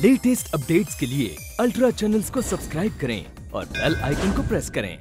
Latest updates के लिए ultra channels को सब्सक्राइब करें और बेल आइकन को प्रेस करें।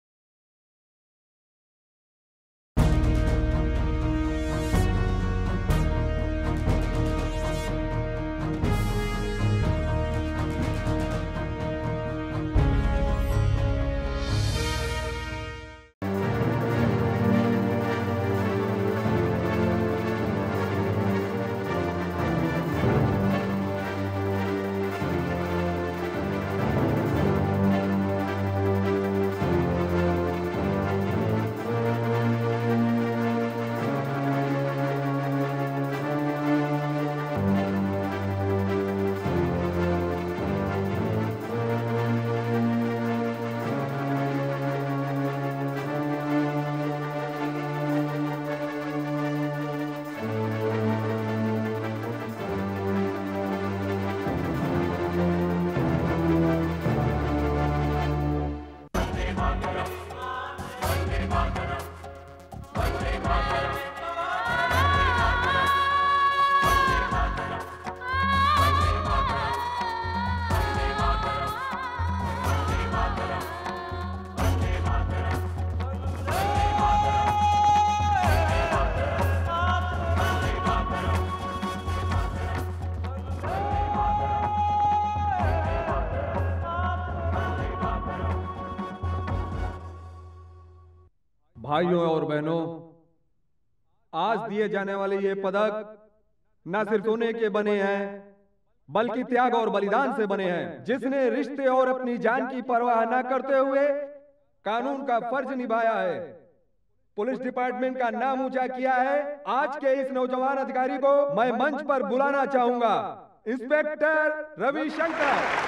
भाइयों और बहनों, आज दिए जाने वाले ये पदक न सिर्फ सोने के बने हैं बल्कि त्याग और बलिदान से बने हैं। जिसने रिश्ते और अपनी जान की परवाह न करते हुए कानून का फर्ज निभाया है, पुलिस डिपार्टमेंट का नाम ऊंचा किया है, आज के इस नौजवान अधिकारी को मैं मंच पर बुलाना चाहूंगा। इंस्पेक्टर रविशंकर।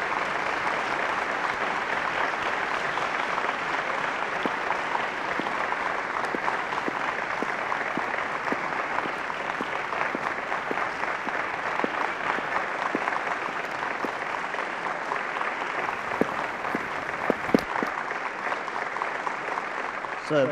सर,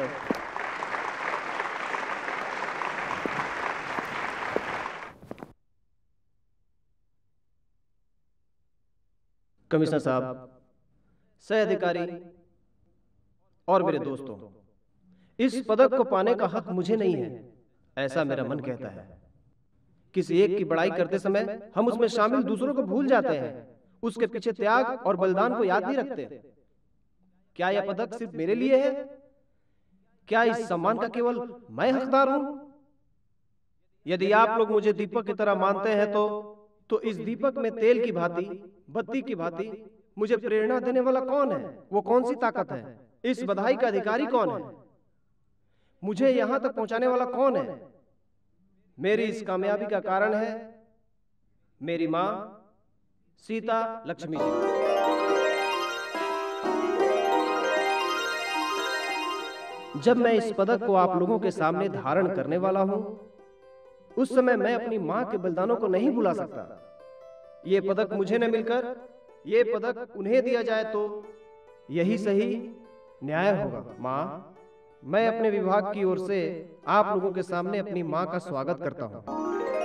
कमिश्नर साहब, सह अधिकारी और मेरे दोस्तों, इस पदक को पाने का हक मुझे नहीं है, ऐसा मेरा मन कहता है। किसी एक की बड़ाई करते समय हम उसमें शामिल दूसरों को भूल जाते हैं, उसके पीछे त्याग और बलिदान को याद नहीं रखते। क्या यह पदक सिर्फ मेरे लिए है? क्या इस सम्मान का केवल मैं हकदार हूं? यदि आप लोग मुझे दीपक की तरह मानते हैं तो इस दीपक में तेल की भांति, बत्ती की भांति मुझे प्रेरणा देने वाला कौन है? वो कौन सी ताकत है? इस बधाई का अधिकारी कौन है? मुझे यहां तक पहुंचाने वाला कौन है? मेरी इस कामयाबी का कारण है मेरी मां सीता लक्ष्मी जी। जब मैं इस पदक को आप लोगों के सामने धारण करने वाला हूं, उस समय मैं अपनी मां के बलिदानों को नहीं भुला सकता। ये पदक मुझे न मिलकर ये पदक उन्हें दिया जाए तो यही सही न्याय होगा। मां, मैं अपने विभाग की ओर से आप लोगों के सामने अपनी मां का स्वागत करता हूं।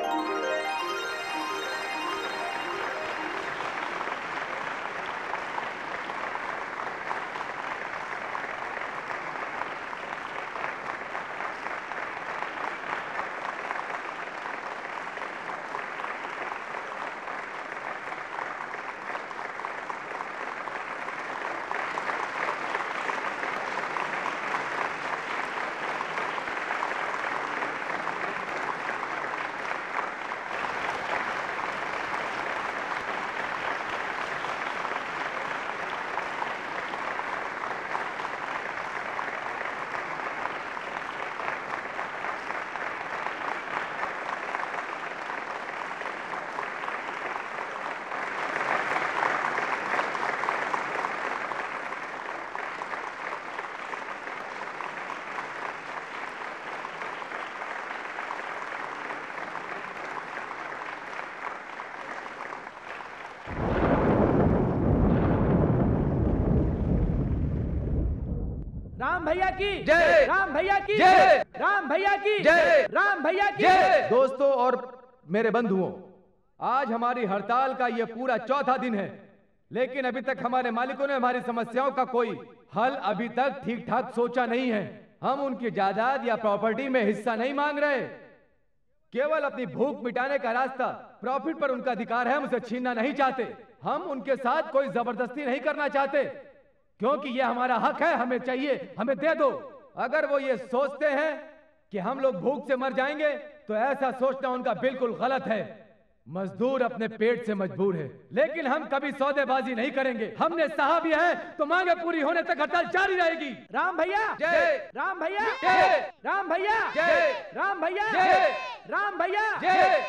राम भैया की जय, राम भैया की जय, राम भैया की जय, राम भैया की जय। दोस्तों और मेरे बंधुओं, आज हमारी हड़ताल का ये पूरा चौथा दिन है, लेकिन अभी तक हमारे मालिकों ने हमारी समस्याओं का कोई हल अभी तक ठीक ठाक सोचा नहीं है। हम उनकी जायदाद या प्रॉपर्टी में हिस्सा नहीं मांग रहे, केवल अपनी भूख मिटाने का रास्ता, प्रॉफिट पर उनका अधिकार है, हम उसे छीनना नहीं चाहते। हम उनके साथ कोई जबरदस्ती नहीं करना चाहते, क्योंकि यह हमारा हक है, हमें चाहिए, हमें दे दो। अगर वो ये सोचते हैं कि हम लोग भूख से मर जाएंगे, तो ऐसा सोचना उनका बिल्कुल गलत है। मजदूर अपने पेट से मजबूर है, लेकिन हम कभी सौदेबाजी नहीं करेंगे। हमने सहा भी है तो मांगे पूरी होने तक हड़ताल जारी रहेगी। राम भैया जय, राम भैया जय, राम भैया जय, राम भैया जय, राम भैया जय।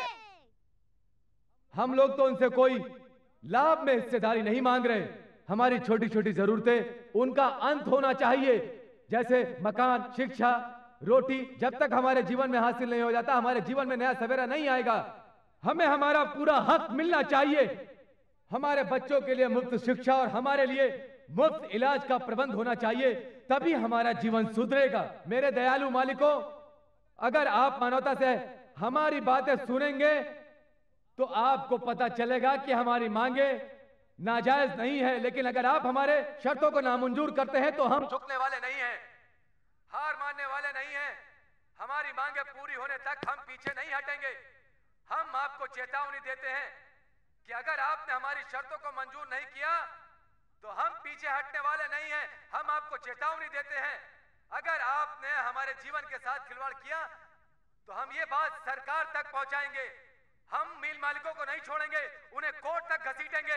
हम लोग तो उनसे कोई लाभ में हिस्सेदारी नहीं मांग रहे। हमारी छोटी छोटी जरूरतें, उनका अंत होना चाहिए, जैसे मकान, शिक्षा, रोटी। जब तक हमारे जीवन में हासिल नहीं हो जाता, हमारे जीवन में नया सवेरा नहीं आएगा। हमें हमारा पूरा हक मिलना चाहिए। हमारे बच्चों के लिए मुफ्त शिक्षा और हमारे लिए मुफ्त इलाज का प्रबंध होना चाहिए, तभी हमारा जीवन सुधरेगा। मेरे दयालु मालिकों, अगर आप मानवता से हमारी बातें सुनेंगे तो आपको पता चलेगा कि हमारी मांगे नाजायज नहीं है, लेकिन अगर आप हमारे शर्तों को नामंजूर करते हैं तो हम झुकने वाले नहीं हैं, हार मानने वाले नहीं हैं। हमारी मांगे पूरी होने तक हम पीछे नहीं हटेंगे। हम आपको चेतावनी देते हैं कि अगर आपने हमारी शर्तों को मंजूर नहीं किया तो हम पीछे हटने वाले नहीं हैं। हम आपको चेतावनी देते हैं, अगर आपने हमारे जीवन के साथ खिलवाड़ किया तो हम ये बात सरकार तक पहुंचाएंगे। हम मिल मालिकों को नहीं छोड़ेंगे, उन्हें कोर्ट तक घसीटेंगे।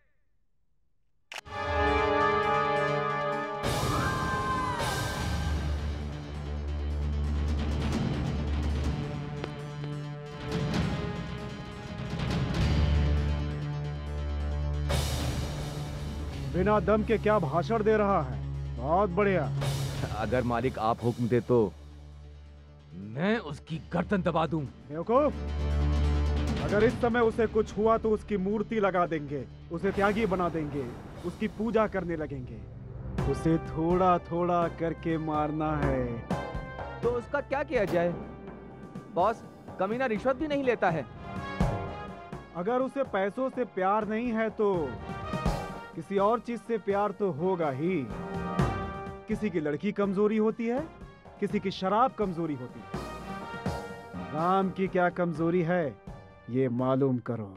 बिना दम के क्या भाषण दे रहा है, बहुत बढ़िया। अगर मालिक आप हुक्म दे तो मैं उसकी गर्दन दबा दूं। बेवकूफ, अगर इस समय उसे कुछ हुआ तो उसकी मूर्ति लगा देंगे, उसे त्यागी बना देंगे, उसकी पूजा करने लगेंगे। उसे थोड़ा थोड़ा करके मारना है। तो उसका क्या किया जाए? बॉस, कमीना रिश्वत भी नहीं लेता है। अगर उसे पैसों से प्यार नहीं है तो किसी और चीज से प्यार तो होगा ही। किसी की लड़की कमजोरी होती है, किसी की शराब कमजोरी होती है। राम की क्या कमजोरी है ये मालूम करो।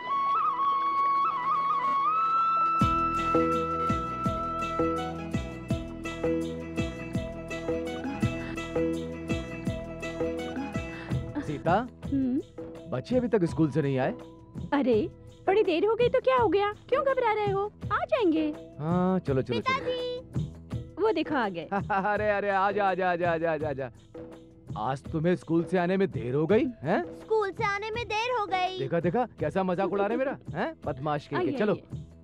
सीता, बच्चे अभी तक स्कूल से नहीं आए? अरे बड़ी देर हो गई तो क्या हो गया, क्यों घबरा रहे हो? आ जाएंगे। हाँ चलो चलो पिताजी, वो देखो आ गए। अरे अरे आजा आजा आजा आजा आजा आजा। आज तुम्हें स्कूल से आने में देर हो गई हैं? स्कूल से आने में देर हो गई। देखा देखा कैसा मजाक उड़ा रहे मेरा, हैं? बदमाश के चलो।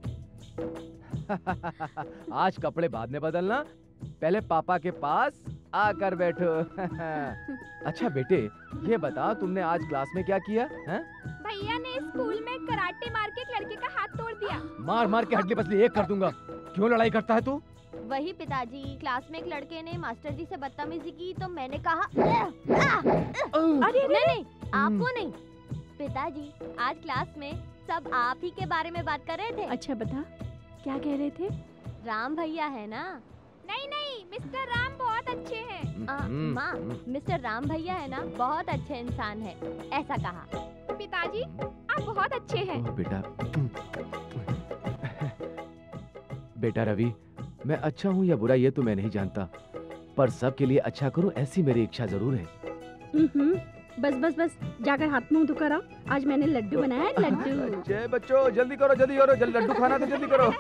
आज कपड़े बाद में बदलना, पहले पापा के पास आकर बैठो। अच्छा बेटे, ये बता तुमने आज क्लास में क्या किया? हैं? भैया ने स्कूल में कराटे मार के एक लड़के का हाथ तोड़ दिया। मार मार के हड्डी पसली एक कर दूंगा। क्यों लड़ाई करता है तू? वही पिताजी, क्लास में एक लड़के ने मास्टर जी से बदतमीजी की तो मैंने कहा अरे नहीं, आपको नहीं पिताजी, आज क्लास में सब आप ही के बारे में बात कर रहे थे। अच्छा बता, क्या कह रहे थे? राम भैया है ना? नहीं, मिस्टर राम बहुत अच्छे हैं। माँ, मिस्टर राम भैया है ना, बहुत अच्छे इंसान है, ऐसा कहा। पिताजी आप बहुत अच्छे हैं। बेटा बेटा रवि, मैं अच्छा हूँ या बुरा ये तो मैं नहीं जानता, पर सबके लिए अच्छा करूँ ऐसी मेरी इच्छा जरूर है। बस बस बस, जाकर हाथ मुंह धोकर आओ, आज मैंने लड्डू बनाया है, लड्डू। जय बच्चों, जल्दी करो जल्दी करो, लड्डू खाना तो जल्दी करो।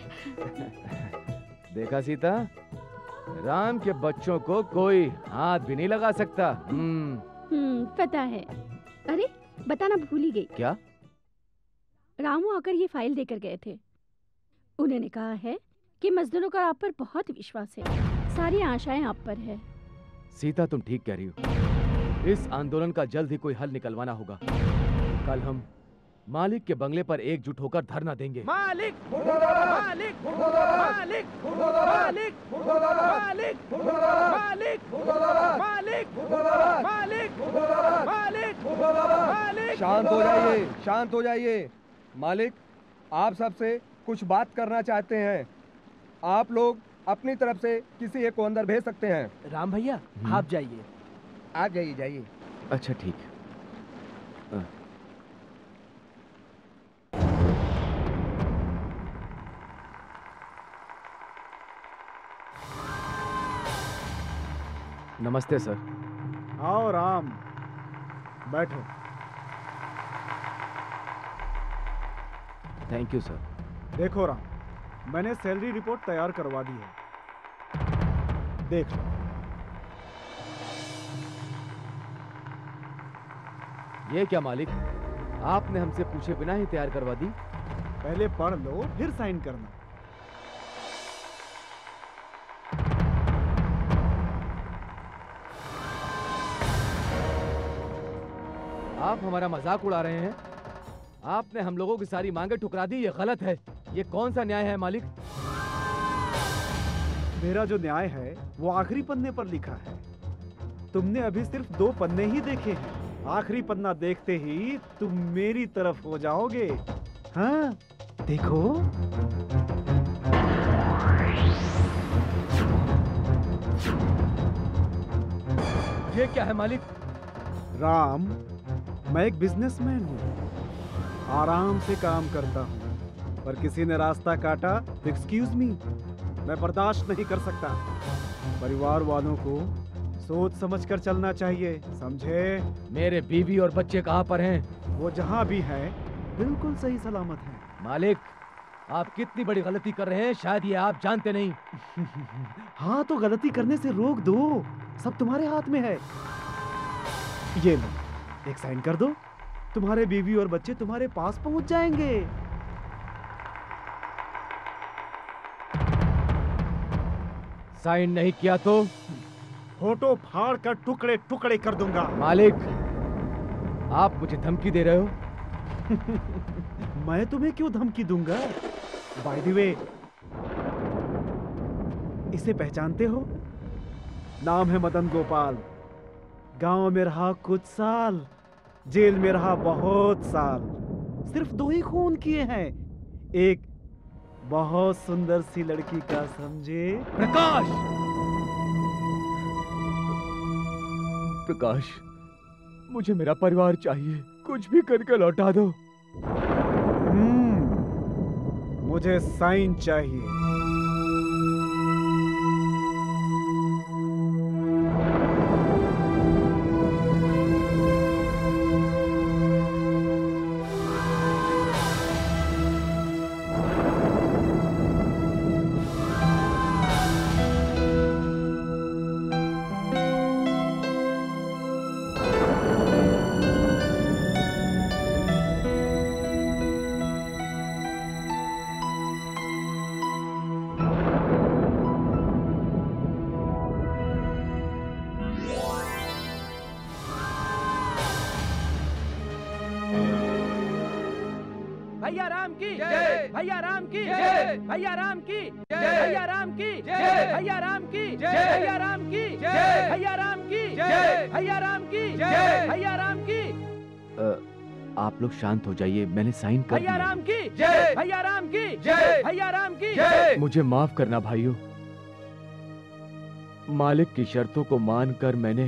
देखा सीता, राम के बच्चों को कोई हाथ भी नहीं लगा सकता। पता है। अरे बताना भूल ही गई। क्या? रामू आकर ये फाइल देकर गए थे। उन्होंने कहा है कि मजदूरों का आप पर बहुत विश्वास है, सारी आशाएं आप पर है। सीता तुम ठीक कह रही हो, इस आंदोलन का जल्द ही कोई हल निकलवाना होगा। कल हम मालिक के बंगले पर एकजुट होकर धरना देंगे। मालिक मालिक मालिक मालिक मालिक मालिक मालिक मालिक मालिक मालिक शांत हो जाइए, शांत हो जाइए। मालिक, आप सबसे कुछ बात करना चाहते हैं। आप लोग अपनी तरफ से किसी एक को अंदर भेज सकते हैं। राम भैया आप जाइए। आप जाइए जाइए। अच्छा ठीक। नमस्ते सर। आओ राम, बैठो। Thank you sir. देखो राम, मैंने सैलरी रिपोर्ट तैयार करवा दी है, देख लो। ये क्या मालिक, आपने हमसे पूछे बिना ही तैयार करवा दी? पहले पढ़ लो फिर साइन करना। आप हमारा मजाक उड़ा रहे हैं। आपने हम लोगों की सारी मांगे ठुकरा दी, ये गलत है। ये कौन सा न्याय है मालिक? मेरा जो न्याय है वो आखिरी पन्ने पर लिखा है। तुमने अभी सिर्फ 2 पन्ने ही देखे हैं। आखिरी पन्ना देखते ही तुम मेरी तरफ हो जाओगे। हाँ, देखो। ये क्या है मालिक? राम, मैं एक बिजनेसमैन हूँ, आराम से काम करता हूँ, पर किसी ने रास्ता काटा तो एक्सक्यूज मी, मैं बर्दाश्त नहीं कर सकता। परिवार वालों को सोच समझकर चलना चाहिए, समझे? मेरे बीवी और बच्चे कहाँ पर हैं? वो जहाँ भी हैं बिल्कुल सही सलामत हैं। मालिक, आप कितनी बड़ी गलती कर रहे हैं, शायद ये आप जानते नहीं। हाँ, तो गलती करने से रोक दो, सब तुम्हारे हाथ में है। ये लो, एक साइन कर दो, तुम्हारे बीवी और बच्चे तुम्हारे पास पहुंच जाएंगे। साइन नहीं किया तो फोटो फाड़ कर टुकड़े टुकड़े कर दूंगा। मालिक, आप मुझे धमकी दे रहे हो? मैं तुम्हें क्यों धमकी दूंगा? बाय द वे, इसे पहचानते हो? नाम है मदन गोपाल। गांव में रहा कुछ साल, जेल में रहा बहुत साल। सिर्फ 2 ही खून किए हैं, एक बहुत सुंदर सी लड़की का, समझे? प्रकाश! प्रकाश, मुझे मेरा परिवार चाहिए, कुछ भी करके लौटा दो। मुझे साइन चाहिए। भैया राम की जय, भैया राम की जय, भैया राम की जय, भैया राम की जय, भैया राम की जय, भैया राम की जय, भैया राम की जय, भैया राम की जय, भैया राम की। आप लोग शांत हो जाइए, मैंने साइन कर दिया। भैया राम की जय, भैया राम की जय, भैया राम की जय। मुझे माफ करना भाइयों, मालिक की शर्तों को मानकर मैं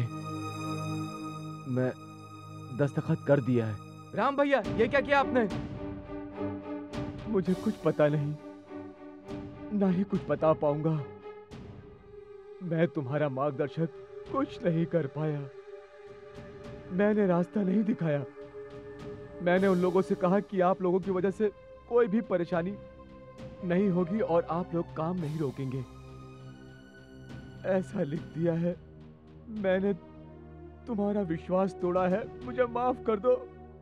दस्तखत कर दिया है। राम भैया, ये क्या किया आपने? मुझे कुछ पता नहीं, ना ही कुछ बता पाऊंगा। मैं तुम्हारा मार्गदर्शक कुछ नहीं कर पाया, मैंने रास्ता नहीं दिखाया। मैंने उन लोगों से कहा कि आप लोगों की वजह से कोई भी परेशानी नहीं होगी और आप लोग काम नहीं रोकेंगे, ऐसा लिख दिया है। मैंने तुम्हारा विश्वास तोड़ा है, मुझे माफ कर दो,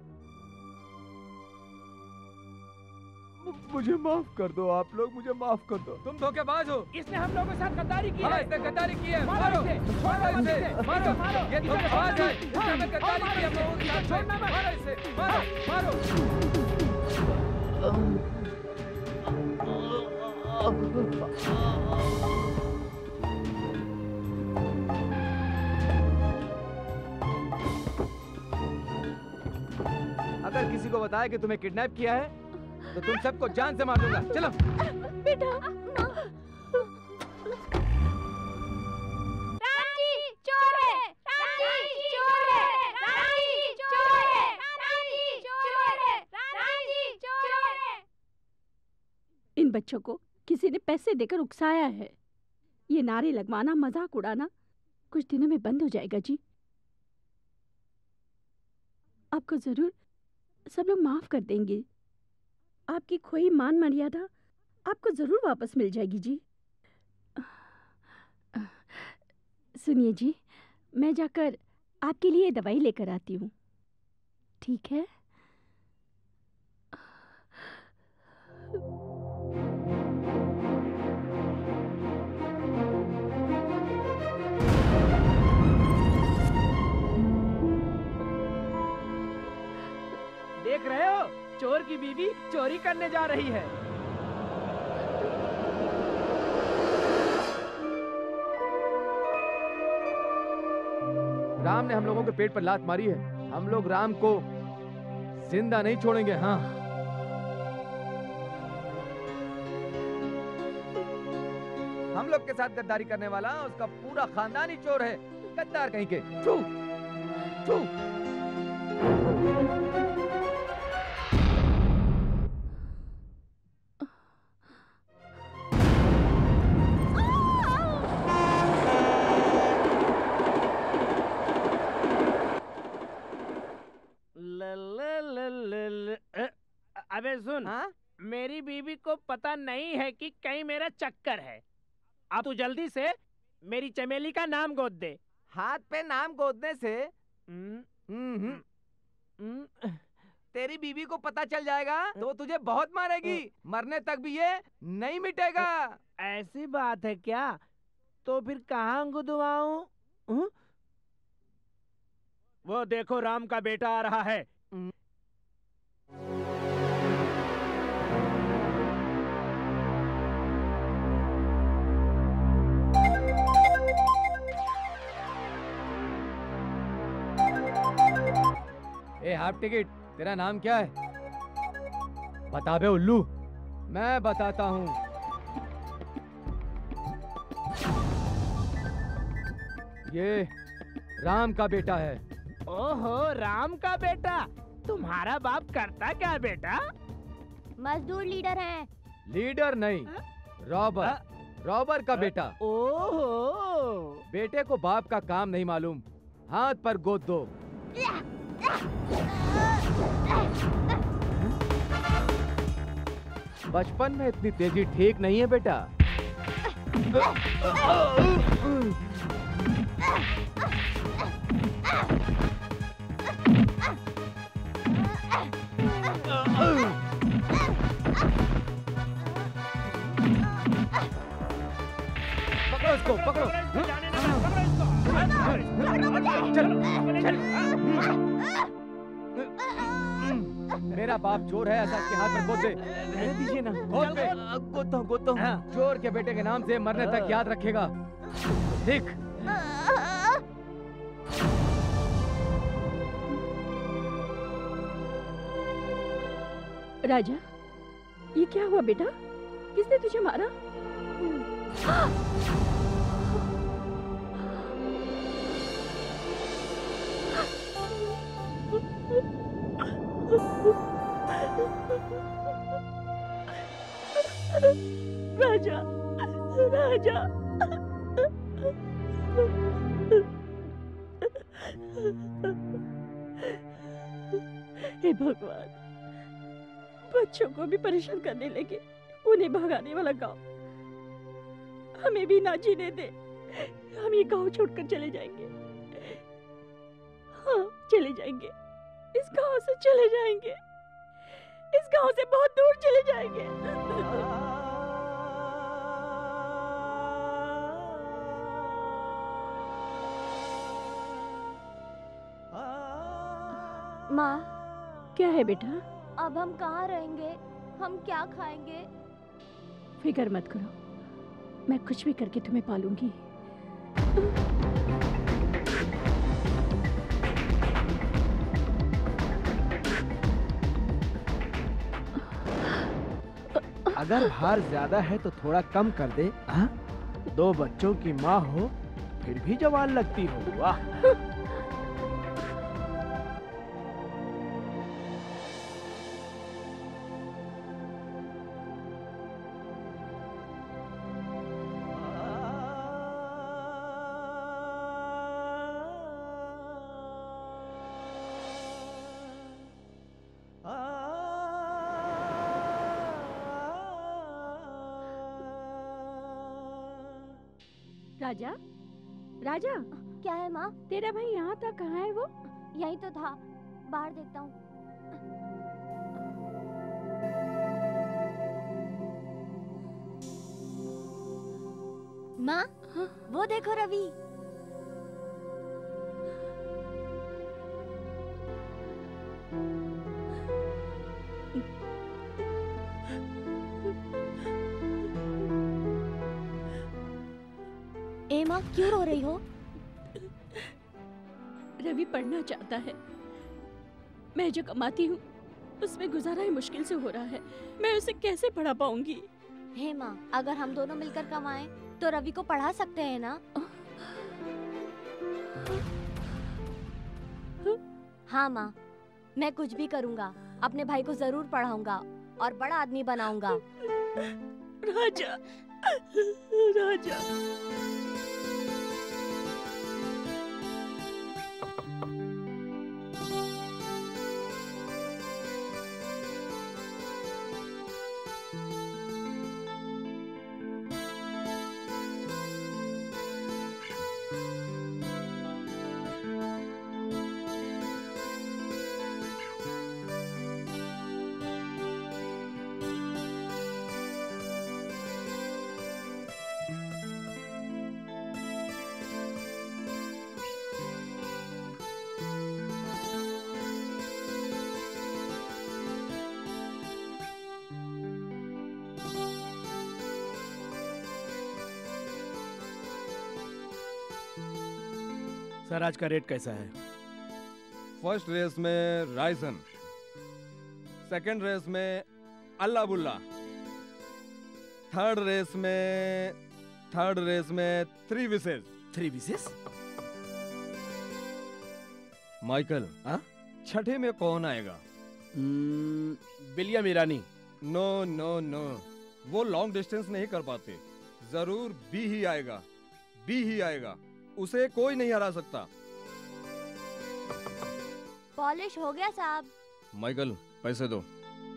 मुझे माफ कर दो, आप लोग मुझे माफ कर दो। तुम धोखेबाज हो। इसने हम लोगों के साथ गद्दारी की है। इसने गद्दारी की है। मारो इसे, छोड़ो इसे, मारो, मारो, ये धोखेबाज है, इसने इसने गद्दारी की है हम लोगों के साथ। छोड़ना मत। मारो इसे, मारो, अगर किसी को बताया कि तुम्हें किडनैप किया है तो तुम सबको जान से मार दूंगा। चलो। बेटा। राजी चोर है, राजी चोर है, राजी चोर है, राजी चोर है, राजी चोर है। इन बच्चों को किसी ने पैसे देकर उकसाया है। ये नारे लगवाना, मजाक उड़ाना कुछ दिनों में बंद हो जाएगा जी। आपको जरूर सब लोग माफ कर देंगे। आपकी खोई मान मर्यादा आपको जरूर वापस मिल जाएगी जी। सुनिए जी, मैं जाकर आपके लिए दवाई लेकर आती हूँ, ठीक है? देख रहे हो, चोर की बीवी चोरी करने जा रही है। राम ने हम लोगों के पेट पर लात मारी है। हम लोग राम को जिंदा नहीं छोड़ेंगे। हाँ, हम लोग के साथ गद्दारी करने वाला उसका पूरा खानदान ही चोर है। गद्दार कहीं के। छू, छू। अबे सुन, मेरी बीवी को पता नहीं है कि कहीं मेरा चक्कर है। अब तू जल्दी से मेरी चमेली का नाम गोद दे। हाथ पे नाम गोदने से तेरी बीवी को पता चल जाएगा तो तुझे बहुत मारेगी। मरने तक भी ये नहीं मिटेगा। ऐसी बात है क्या? तो फिर कहाँ गुदवाऊं? वो देखो, राम का बेटा आ रहा है। ए हाफ टिकट, तेरा नाम क्या है? बता बे उल्लू। मैं बताता हूँ। ये राम का बेटा है। ओहो, राम का बेटा। तुम्हारा बाप करता क्या बेटा? मजदूर लीडर है। लीडर नहीं, रॉबर। रॉबर का बेटा। ओहो, बेटे को बाप का काम नहीं मालूम। हाथ पर गोद दो। बचपन में इतनी तेजी ठीक नहीं है बेटा। पकड़ो इसको, पकड़ो। चल, चल। मेरा बाप चोर है, ऐसा इसके हाथ में गोद दे। रहने दीजिए ना। गोदता हूँ। चोर के बेटे के नाम से मरने तक याद रखेगा। देख। राजा, ये क्या हुआ बेटा? किसने तुझे मारा? राजा, राजा। हे भगवान, बच्चों को भी परेशान करने लगे। उन्हें भगाने वाला गांव हमें भी ना जीने दे। हम ये गांव छोड़कर चले जाएंगे। हाँ, चले जाएंगे। इस गांव से चले जाएंगे। इस गांव से बहुत दूर चले जाएंगे। माँ, क्या है बेटा? अब हम कहाँ रहेंगे? हम क्या खाएंगे? फिक्र मत करो, मैं कुछ भी करके तुम्हें पालूंगी। अगर भार ज्यादा है तो थोड़ा कम कर दे। हाँ? 2 बच्चों की माँ हो फिर भी जवान लगती हो। वाह। राजा, राजा, क्या है माँ? तेरा भाई यहाँ था, कहाँ है वो? यहीं तो था, बाहर देखता हूँ। माँ, हाँ? वो देखो रवि। ए माँ, क्यों रो रही हो? रवि पढ़ना चाहता है। मैं जो कमाती हूँ उसमें गुजारा ही मुश्किल से हो रहा है। मैं उसे कैसे पढ़ा पाऊंगी? हे माँ, अगर हम दोनों मिलकर कमाएं तो रवि को पढ़ा सकते हैं ना? हाँ माँ, मैं कुछ भी करूँगा, अपने भाई को जरूर पढ़ाऊंगा और बड़ा आदमी बनाऊंगा। राजा, राजा। सर आज का रेट कैसा है? फर्स्ट रेस में राइसन, सेकंड रेस में अल्लाह बुल्ला, थर्ड रेस में 3 विशेष। 3 विशेष? माइकल, हाँ? छठे में कौन आएगा? William Irani. No no no, वो लॉन्ग डिस्टेंस नहीं कर पाते। जरूर बी ही आएगा, बी ही आएगा, उसे कोई नहीं हरा सकता। पॉलिश हो गया साहब। माइकल, पैसे दो।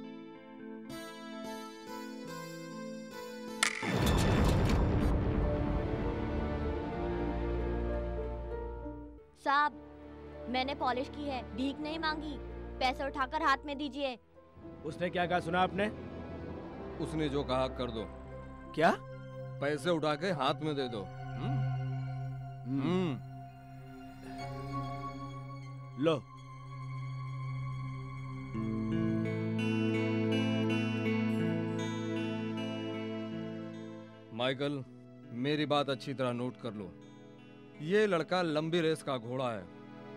साहब, मैंने पॉलिश की है, भीख नहीं मांगी। पैसे उठाकर हाथ में दीजिए। उसने क्या कहा सुना आपने? उसने जो कहा कर दो। क्या? पैसे उठा के हाथ में दे दो। लो। माइकल, मेरी बात अच्छी तरह नोट कर लो। ये लड़का लंबी रेस का घोड़ा है।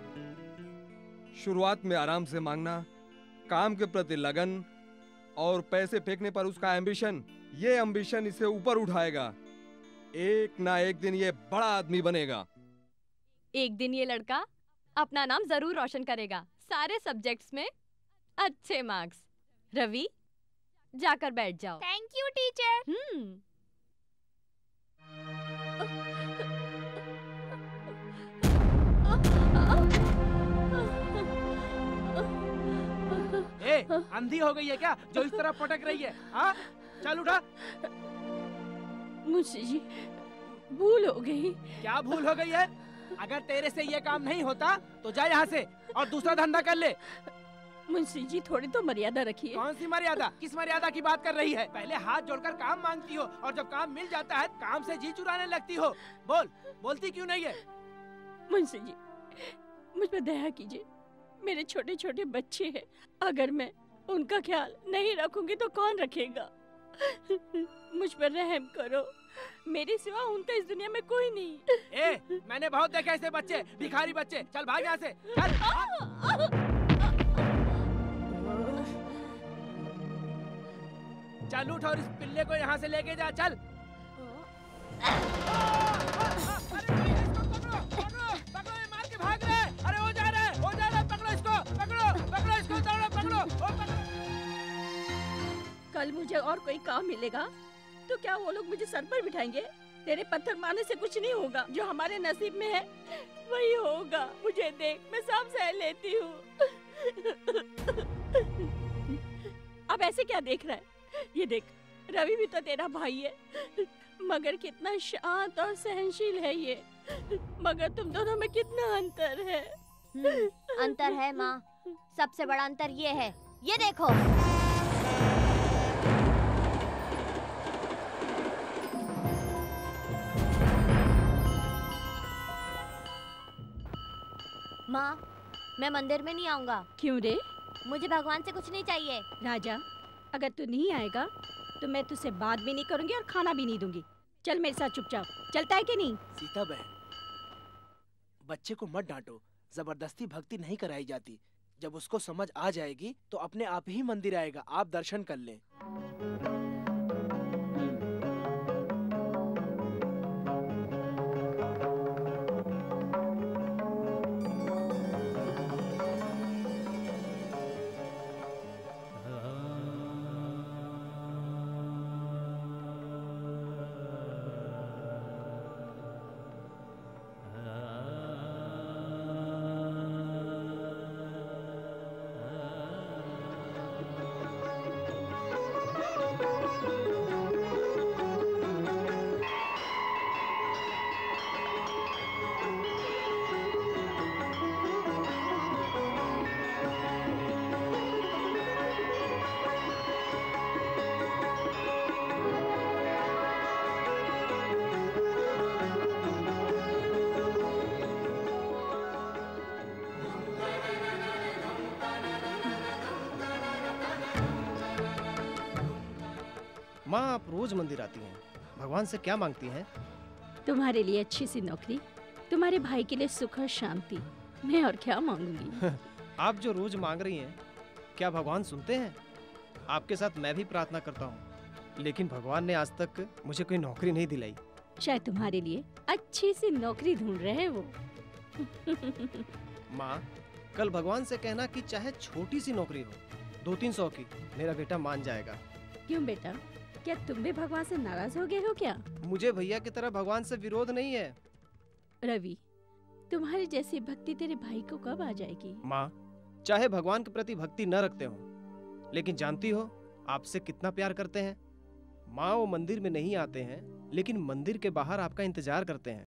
शुरुआत में आराम से मांगना, काम के प्रति लगन और पैसे फेंकने पर उसका एम्बिशन, ये एम्बिशन इसे ऊपर उठाएगा। एक ना एक दिन ये बड़ा आदमी बनेगा। एक दिन ये लड़का अपना नाम जरूर रोशन करेगा, सारे सब्जेक्ट्स में अच्छे मार्क्स। रवि, जाकर बैठ जाओ। Thank you teacher. ए, अंधी हो गई है क्या जो इस तरह पटक रही है? हाँ? चल उठा। मुंशी जी, भूल हो गई। क्या भूल हो गई है? अगर तेरे से ये काम नहीं होता तो जा यहाँ से और दूसरा धंधा कर ले। मुंशी जी, थोड़ी तो मर्यादा रखिए। कौन सी मर्यादा? किस मर्यादा की बात कर रही है? पहले हाथ जोड़कर काम मांगती हो और जब काम मिल जाता है काम से जी चुराने लगती हो। बोलती क्यों नहीं है? मुंशी जी, मुझ पर दया कीजिए। मेरे छोटे छोटे बच्चे हैं, अगर मैं उनका ख्याल नहीं रखूंगी तो कौन रखेगा? मुझ पर रहम करो, मेरे सिवा उनका इस दुनिया में कोई नहीं। मैंने बहुत देखे ऐसे बच्चे, भिखारी बच्चे। चल भाग यहाँ से, चल। चल उठ और इस पिल्ले को यहाँ से लेके जा, चल। अरे भाई, इसको पकड़ो, पकड़ो, पकड़ो, ये मार के भाग रहा है। अरे हो जा रहा है, पकड़ो इसको, पकड़ो इसको, दौड़ो, पकड़ो। कल मुझे और कोई काम मिलेगा तो क्या वो लोग मुझे सर पर बिठाएंगे? तेरे पत्थर मारने से कुछ नहीं होगा, जो हमारे नसीब में है वही होगा। मुझे देख, मैं सब सह लेती हूँ। अब ऐसे क्या देख रहा है? ये देख, रवि भी तो तेरा भाई है, मगर कितना शांत और सहनशील है ये। मगर तुम दोनों में कितना अंतर है। अंतर है माँ, सबसे बड़ा अंतर ये है, ये देखो। माँ, मैं मंदिर में नहीं आऊंगा। क्यों रे? मुझे भगवान से कुछ नहीं चाहिए। राजा, अगर तू नहीं आएगा तो मैं तुझसे बात भी नहीं करूंगी और खाना भी नहीं दूंगी। चल मेरे साथ चुपचाप, चलता है कि नहीं? सीता बहन, बच्चे को मत डांटो, जबरदस्ती भक्ति नहीं कराई जाती। जब उसको समझ आ जाएगी तो अपने आप ही मंदिर आएगा, आप दर्शन कर लें। माँ, आप रोज मंदिर आती हैं, भगवान से क्या मांगती हैं? तुम्हारे लिए अच्छी सी नौकरी, तुम्हारे भाई के लिए सुख और शांति। मैं और क्या मांगूंगी? आप जो रोज मांग रही हैं, क्या भगवान सुनते हैं? आपके साथ मैं भी प्रार्थना करता हूँ, लेकिन भगवान ने आज तक मुझे कोई नौकरी नहीं दिलाई। शायद तुम्हारे लिए अच्छी सी नौकरी ढूंढ रहे हैं वो। माँ, कल भगवान से कहना कि चाहे छोटी सी नौकरी हो, 200-300 की, मेरा बेटा मान जाएगा। क्यों बेटा, क्या तुम भी भगवान से नाराज हो गए हो क्या? मुझे भैया की तरह भगवान से विरोध नहीं है। रवि, तुम्हारी जैसी भक्ति तेरे भाई को कब आ जाएगी? माँ, चाहे भगवान के प्रति भक्ति न रखते हो, लेकिन जानती हो आपसे कितना प्यार करते हैं। माँ, वो मंदिर में नहीं आते हैं, लेकिन मंदिर के बाहर आपका इंतजार करते हैं।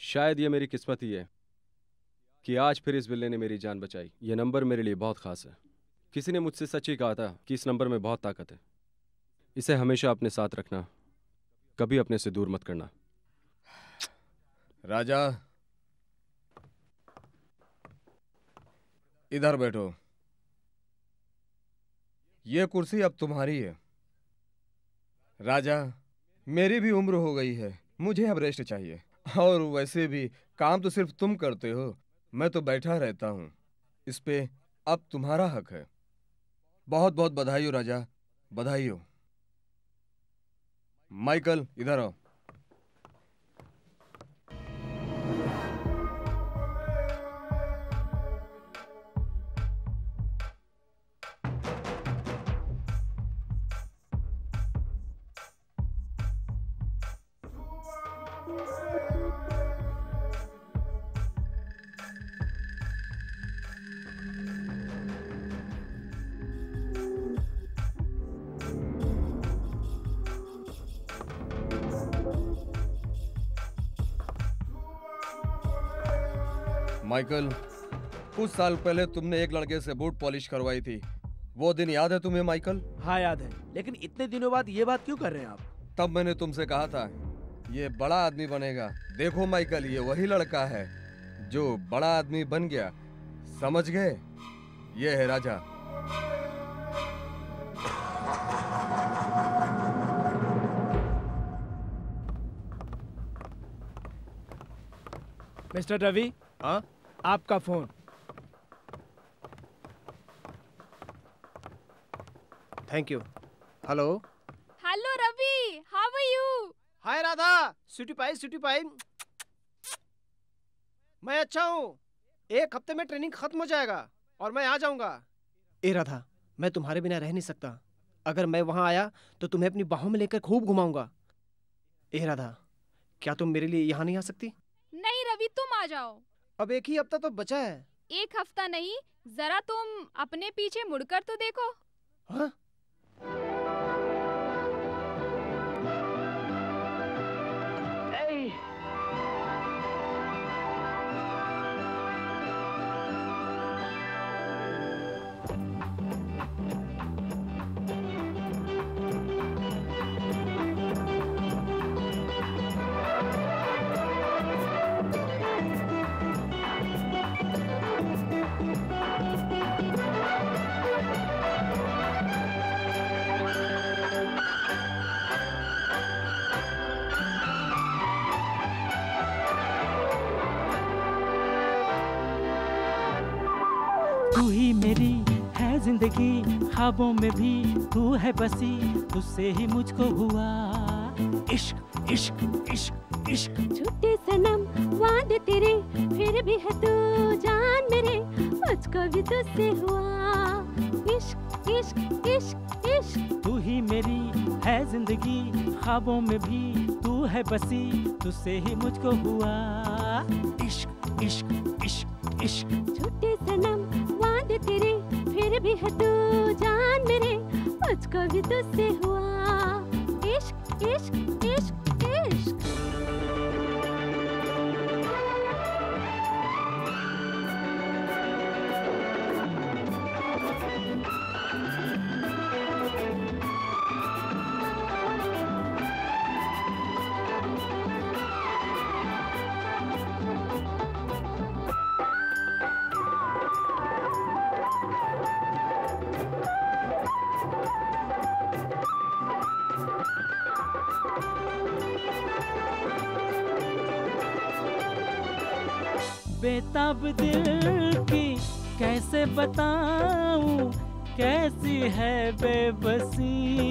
शायद ये मेरी किस्मत ही है कि आज फिर इस बिल्ले ने मेरी जान बचाई। ये नंबर मेरे लिए बहुत खास है। किसी ने मुझसे सच ही कहा था कि इस नंबर में बहुत ताकत है। इसे हमेशा अपने साथ रखना, कभी अपने से दूर मत करना। राजा, इधर बैठो। ये कुर्सी अब तुम्हारी है। राजा, मेरी भी उम्र हो गई है, मुझे अब रेस्ट चाहिए। और वैसे भी काम तो सिर्फ तुम करते हो, मैं तो बैठा रहता हूँ। इस पे अब तुम्हारा हक है। बहुत बहुत बधाई हो राजा, बधाई हो। माइकल, इधर आओ। माइकल, कुछ साल पहले तुमने एक लड़के से बूट पॉलिश करवाई थी, वो दिन याद है तुम्हें माइकल? हाँ याद है, लेकिन इतने दिनों बाद ये बात क्यों कर रहे हैं आप? तब मैंने तुमसे कहा था ये बड़ा आदमी बनेगा। देखो माइकल, ये वही लड़का है जो बड़ा आदमी बन गया, समझ गए? ये है राजा। मिस्टर रवि, हाँ, आपका phone. Thank you. Hello. Hello Ravi, how are you? Hi Radha, sweetie pie sweetie pie. मैं अच्छा हूँ। एक हफ्ते में ट्रेनिंग खत्म हो जाएगा और मैं आ जाऊंगा। ए राधा, मैं तुम्हारे बिना रह नहीं सकता। अगर मैं वहां आया तो तुम्हें अपनी बाहों में लेकर खूब घुमाऊंगा। ए राधा, क्या तुम मेरे लिए यहाँ नहीं आ सकती? नहीं रवि, तुम आ जाओ। अब एक ही हफ्ता तो बचा है। एक हफ्ता नहीं, जरा तुम अपने पीछे मुड़कर तो देखो। हाँ? तू ही मेरी है जिंदगी, ख्वाबों में भी तू है बसी, तुझसे ही मुझको हुआ इश्क इश्क इश्क इश्क। झूठे सनम वादे तेरे, फिर भी है तू जान मेरे, मुझको भी तुझसे हुआ इश्क इश्क इश्क इश्क। तू ही मेरी है जिंदगी, ख्वाबों में भी तू है बसी, तुझसे ही मुझको हुआ इश्क इश्क इश्क इश्क। झूठे सनम वादे तेरे, फिर भी है तू जान मेरे, मुझको भी तुझसे हुआ इश्क इश्क इश्क इश्क। बेताब दिल की कैसे बताऊं, कैसी है बेबसी,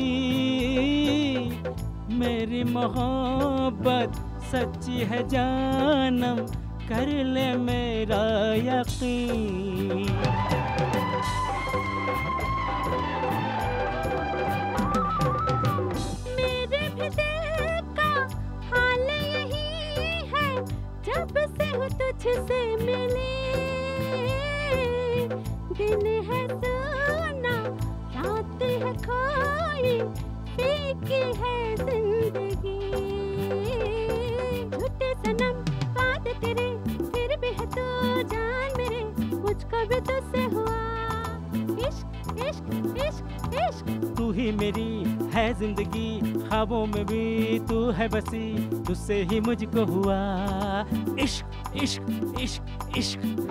मेरी मोहब्बत सच्ची है जानम, कर ले मेरा यकीन। मेरे भी दिल का हाल यही है, जब से हूँ तुझसे मिली, दिन है सोना रात है खोई, फीकी है जिंदगी। झूठे सनम वादे तेरे फिर भी है तू जान मेरे, मुझको भी तुझसे हुआ इश्क इश्क इश्क इश्क। तू ही मेरी है जिंदगी, ख्वाबों में भी तू है बसी, तुझसे ही मुझको हुआ इश्क इश्क इश्क इश्क।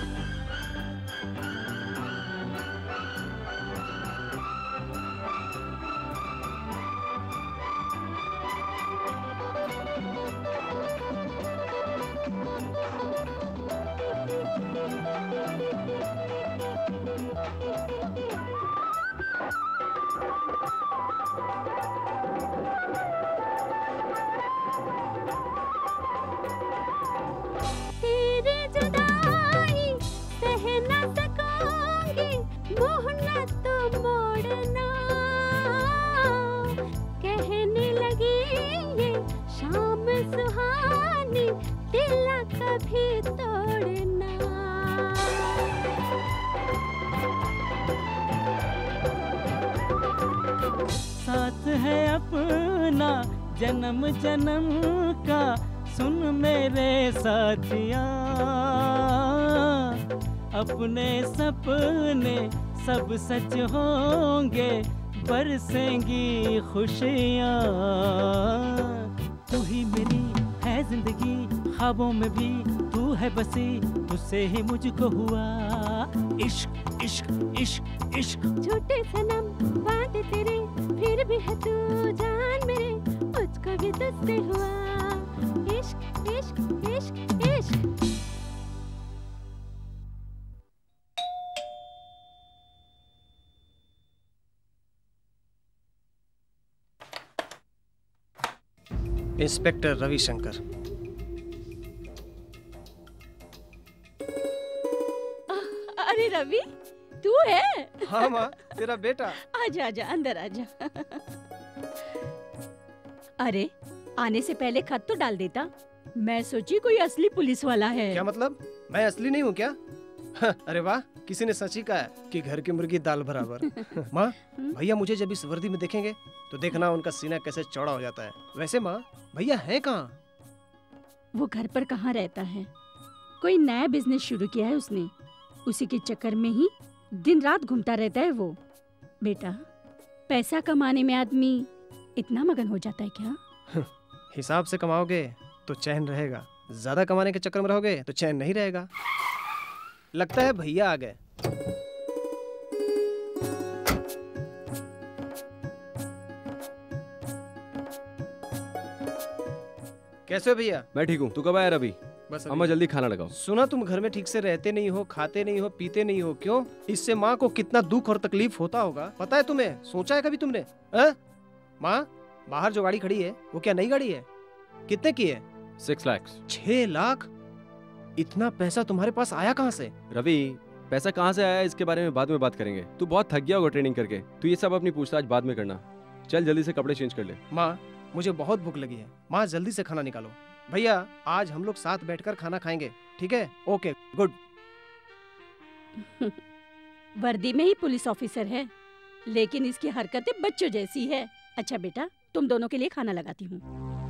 साथ है अपना जन्म जन्म का, सुन मेरे साथिया, अपने सपने सब सच होंगे, बरसेंगी खुशियाँ। तू ही मेरी है जिंदगी, ख्वाबों में भी तू है बसी, तुझसे ही मुझको हुआ इश्क इश्क इश्क इश्क। झूठे सनम वादे तेरे फिर भी है तू जान मेरे, मुझको भी तुझसे हुआ इश्क इश्क इश्क इश्क। इंस्पेक्टर रविशंकर। अरे रवि, तू है? हाँ माँ, तेरा बेटा। आजा आजा, अंदर आजा। अरे आने से पहले खत तो डाल देता, मैं सोची कोई असली पुलिस वाला है। क्या मतलब, मैं असली नहीं हूँ क्या? अरे वाह, किसी ने सच ही कहा है कि घर की मुर्गी दाल बराबर। माँ, भैया मुझे जब इस वर्दी में देखेंगे तो देखना उनका सीना कैसे चौड़ा हो जाता है। वैसे माँ, भैया है कहाँ? वो घर पर कहाँ रहता है, कोई नया बिजनेस शुरू किया है उसने, उसी के चक्कर में ही दिन रात घूमता रहता है वो। बेटा, पैसा कमाने में आदमी इतना मगन हो जाता है क्या? हिसाब से कमाओगे तो चैन रहेगा, ज्यादा कमाने के चक्कर में रहोगे तो चैन नहीं रहेगा। लगता है भैया आ गए। कैसे हो भैया? मैं ठीक हूँ, तू कब आया रवि? बस अम्मा जल्दी खाना लगाओ। सुना तुम घर में ठीक से रहते नहीं हो, खाते नहीं हो, पीते नहीं हो, क्यों? इससे माँ को कितना दुख और तकलीफ होता होगा, पता है तुम्हें? सोचा है कभी तुमने? माँ, बाहर जो गाड़ी खड़ी है वो क्या नई गाड़ी है? कितने की है? 6 लाख। 6 लाख? इतना पैसा तुम्हारे पास आया कहाँ से? रवि, पैसा कहाँ से आया इसके बारे में बाद में बात करेंगे। तू बहुत थक गया होगा ट्रेनिंग करके, तू ये सब अपनी पूछताछ बाद में करना। चल जल्दी से कपड़े चेंज कर ले। माँ, मुझे बहुत भूख लगी है। माँ जल्दी से खाना निकालो। भैया, आज हम लोग साथ बैठकर खाना खाएंगे, ठीक है? Okay, good. वर्दी में ही पुलिस ऑफिसर है, लेकिन इसकी हरकतें बच्चों जैसी है। अच्छा बेटा, तुम दोनों के लिए खाना लगाती हूँ।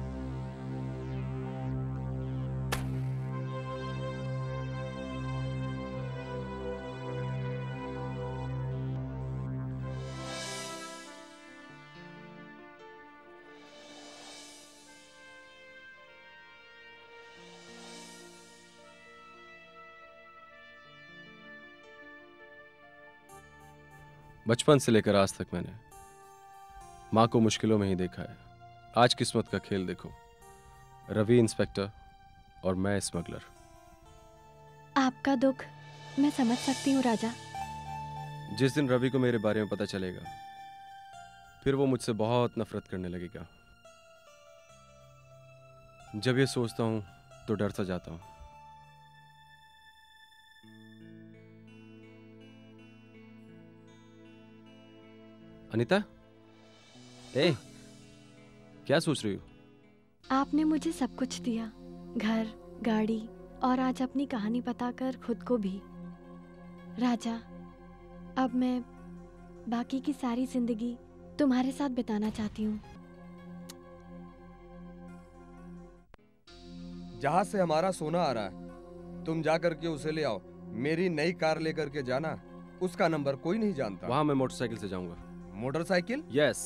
बचपन से लेकर आज तक मैंने माँ को मुश्किलों में ही देखा है। आज किस्मत का खेल देखो, रवि इंस्पेक्टर और मैं स्मगलर। आपका दुख मैं समझ सकती हूँ राजा। जिस दिन रवि को मेरे बारे में पता चलेगा, फिर वो मुझसे बहुत नफरत करने लगेगा। जब ये सोचता हूँ तो डर सा जाता हूँ। अनीता, क्या सोच रही हो? आपने मुझे सब कुछ दिया, घर, गाड़ी और आज अपनी कहानी बताकर खुद को भी। राजा, अब मैं बाकी की सारी जिंदगी तुम्हारे साथ बिताना चाहती हूँ। जहाज से हमारा सोना आ रहा है, तुम जा करके उसे ले आओ। मेरी नई कार लेकर के जाना, उसका नंबर कोई नहीं जानता। वहां मैं मोटरसाइकिल से जाऊंगा। Motorcycle? Yes.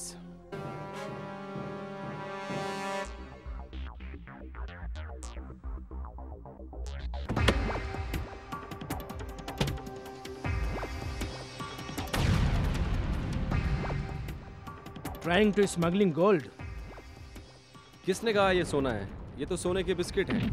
Trying to smuggling gold. किसने कहा ये सोना है? ये तो सोने के बिस्किट हैं।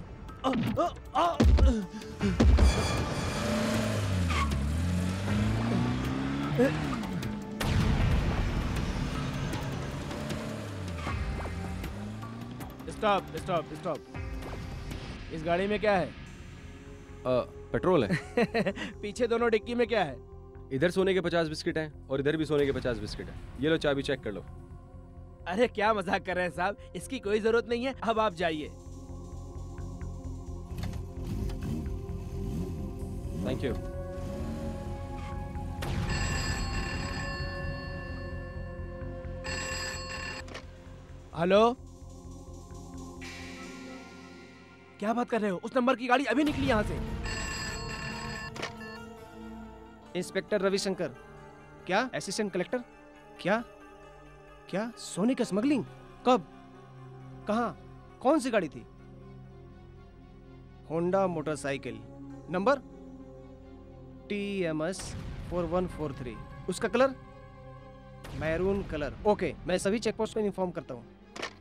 Stop stop stop. इस गाड़ी में क्या है? पेट्रोल है। पीछे दोनों डिक्की में क्या है? इधर सोने के 50 बिस्किट हैं और इधर भी सोने के 50 बिस्किट हैं। ये लो चाबी, चेक कर लो। अरे क्या मजाक कर रहे हैं साहब, इसकी कोई जरूरत नहीं है। अब आप जाइए। Thank you. हेलो, क्या बात कर रहे हो? उस नंबर की गाड़ी अभी निकली यहाँ से। इंस्पेक्टर रविशंकर। क्या? Assistant collector? क्या क्या सोने का स्मगलिंग? कब? कहां? कौन सी गाड़ी थी? Honda motorcycle, number TMS 4143। उसका कलर मैरून कलर। ओके, मैं सभी चेक पोस्ट को इन्फॉर्म करता हूं।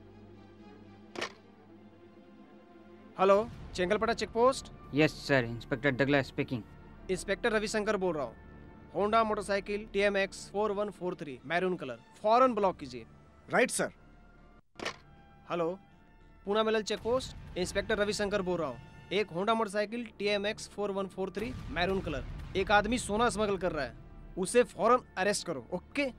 Hello, Chengalpattu check post. Yes sir, inspector Dagla speaking. Inspector Ravishankar बोल रहा हूँ। Honda motorcycle TMX 4143 maroon colour, फौरन ब्लॉक कीजिए। Right sir. Hello, Poonamallee check post. Inspector Ravishankar बोल रहा हूँ। एक Honda motorcycle TMX 4143 maroon colour, एक आदमी सोना स्मगल कर रहा है, उसे फौरन अरेस्ट करो। ओके।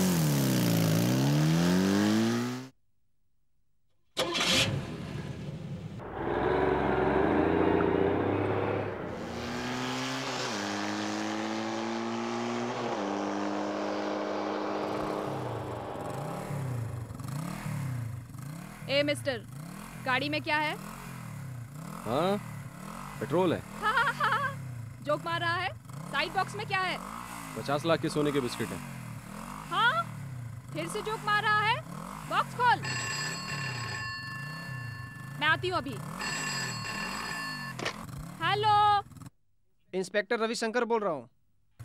ए मिस्टर, गाड़ी में क्या है? हाँ, पेट्रोल है। जोक मार रहा है? साइड बॉक्स में क्या है? 50 लाख के सोने के बिस्किट हैं। हाँ, फिर से जोक मार रहा है? बॉक्स खोल। मैं आती हूँ अभी। हेलो, इंस्पेक्टर रविशंकर बोल रहा हूँ।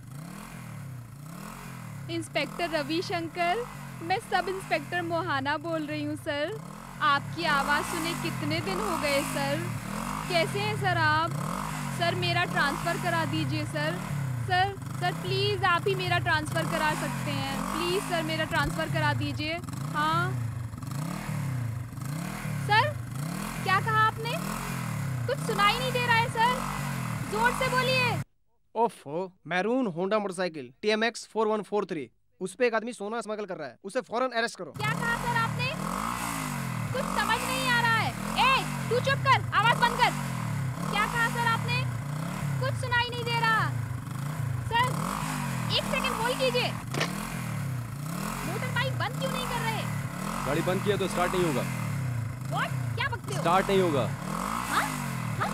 इंस्पेक्टर रविशंकर, मैं सब इंस्पेक्टर मोहाना बोल रही हूँ सर। आपकी आवाज़ सुने कितने दिन हो गए सर। कैसे हैं सर आप? सर मेरा ट्रांसफ़र करा दीजिए सर। सर सर प्लीज़ आप ही मेरा ट्रांसफ़र करा सकते हैं। प्लीज़ सर मेरा ट्रांसफ़र करा दीजिए। हाँ सर, क्या कहा आपने? कुछ सुनाई नहीं दे रहा है सर, जोर से बोलिए। ओफो, मैरून होंडा मोटरसाइकिल TMX 4143, उस पे एक आदमी सोना स्मगल कर रहा है, उसे फौरन अरेस्ट करो। क्या कहा सर आपने? कुछ समझ नहीं आ रहा है। ए, तू चुप कर, आवाज बंद कर। क्या कहा सर आपने? कुछ सुनाई नहीं दे रहा। सर, एक सेकंड होल्ड कीजिए। मोटर बाइक बंद क्यों नहीं कर रहे? गाड़ी बंद किया तो स्टार्ट नहीं होगा। What? क्या बकते हो? स्टार्ट नहीं होगा। हाँ? हाँ?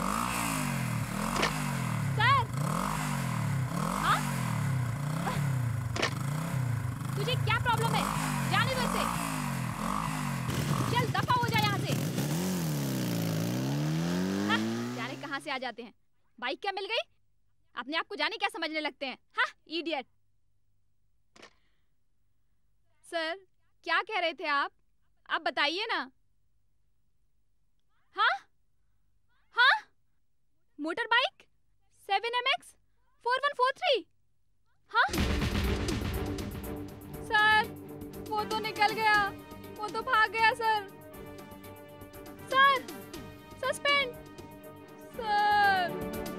सर, हाँ? तुझे क्या प्रॉब्लम है? जाने दो इसे। चल दफा हो जा यहाँ से। हाँ, जाने कहाँ से आ जाते हैं। बाइक क्या मिल गई? अपने आप को जाने क्या समझने लगते हैं। हाँ, इडियट। सर, क्या कह रहे थे आप बताइए ना। हाँ? हाँ? Motor bike 7MX 4143। हाँ? सर, वो तो निकल गया, वो तो भाग गया sir. Sir, suspend. Sir.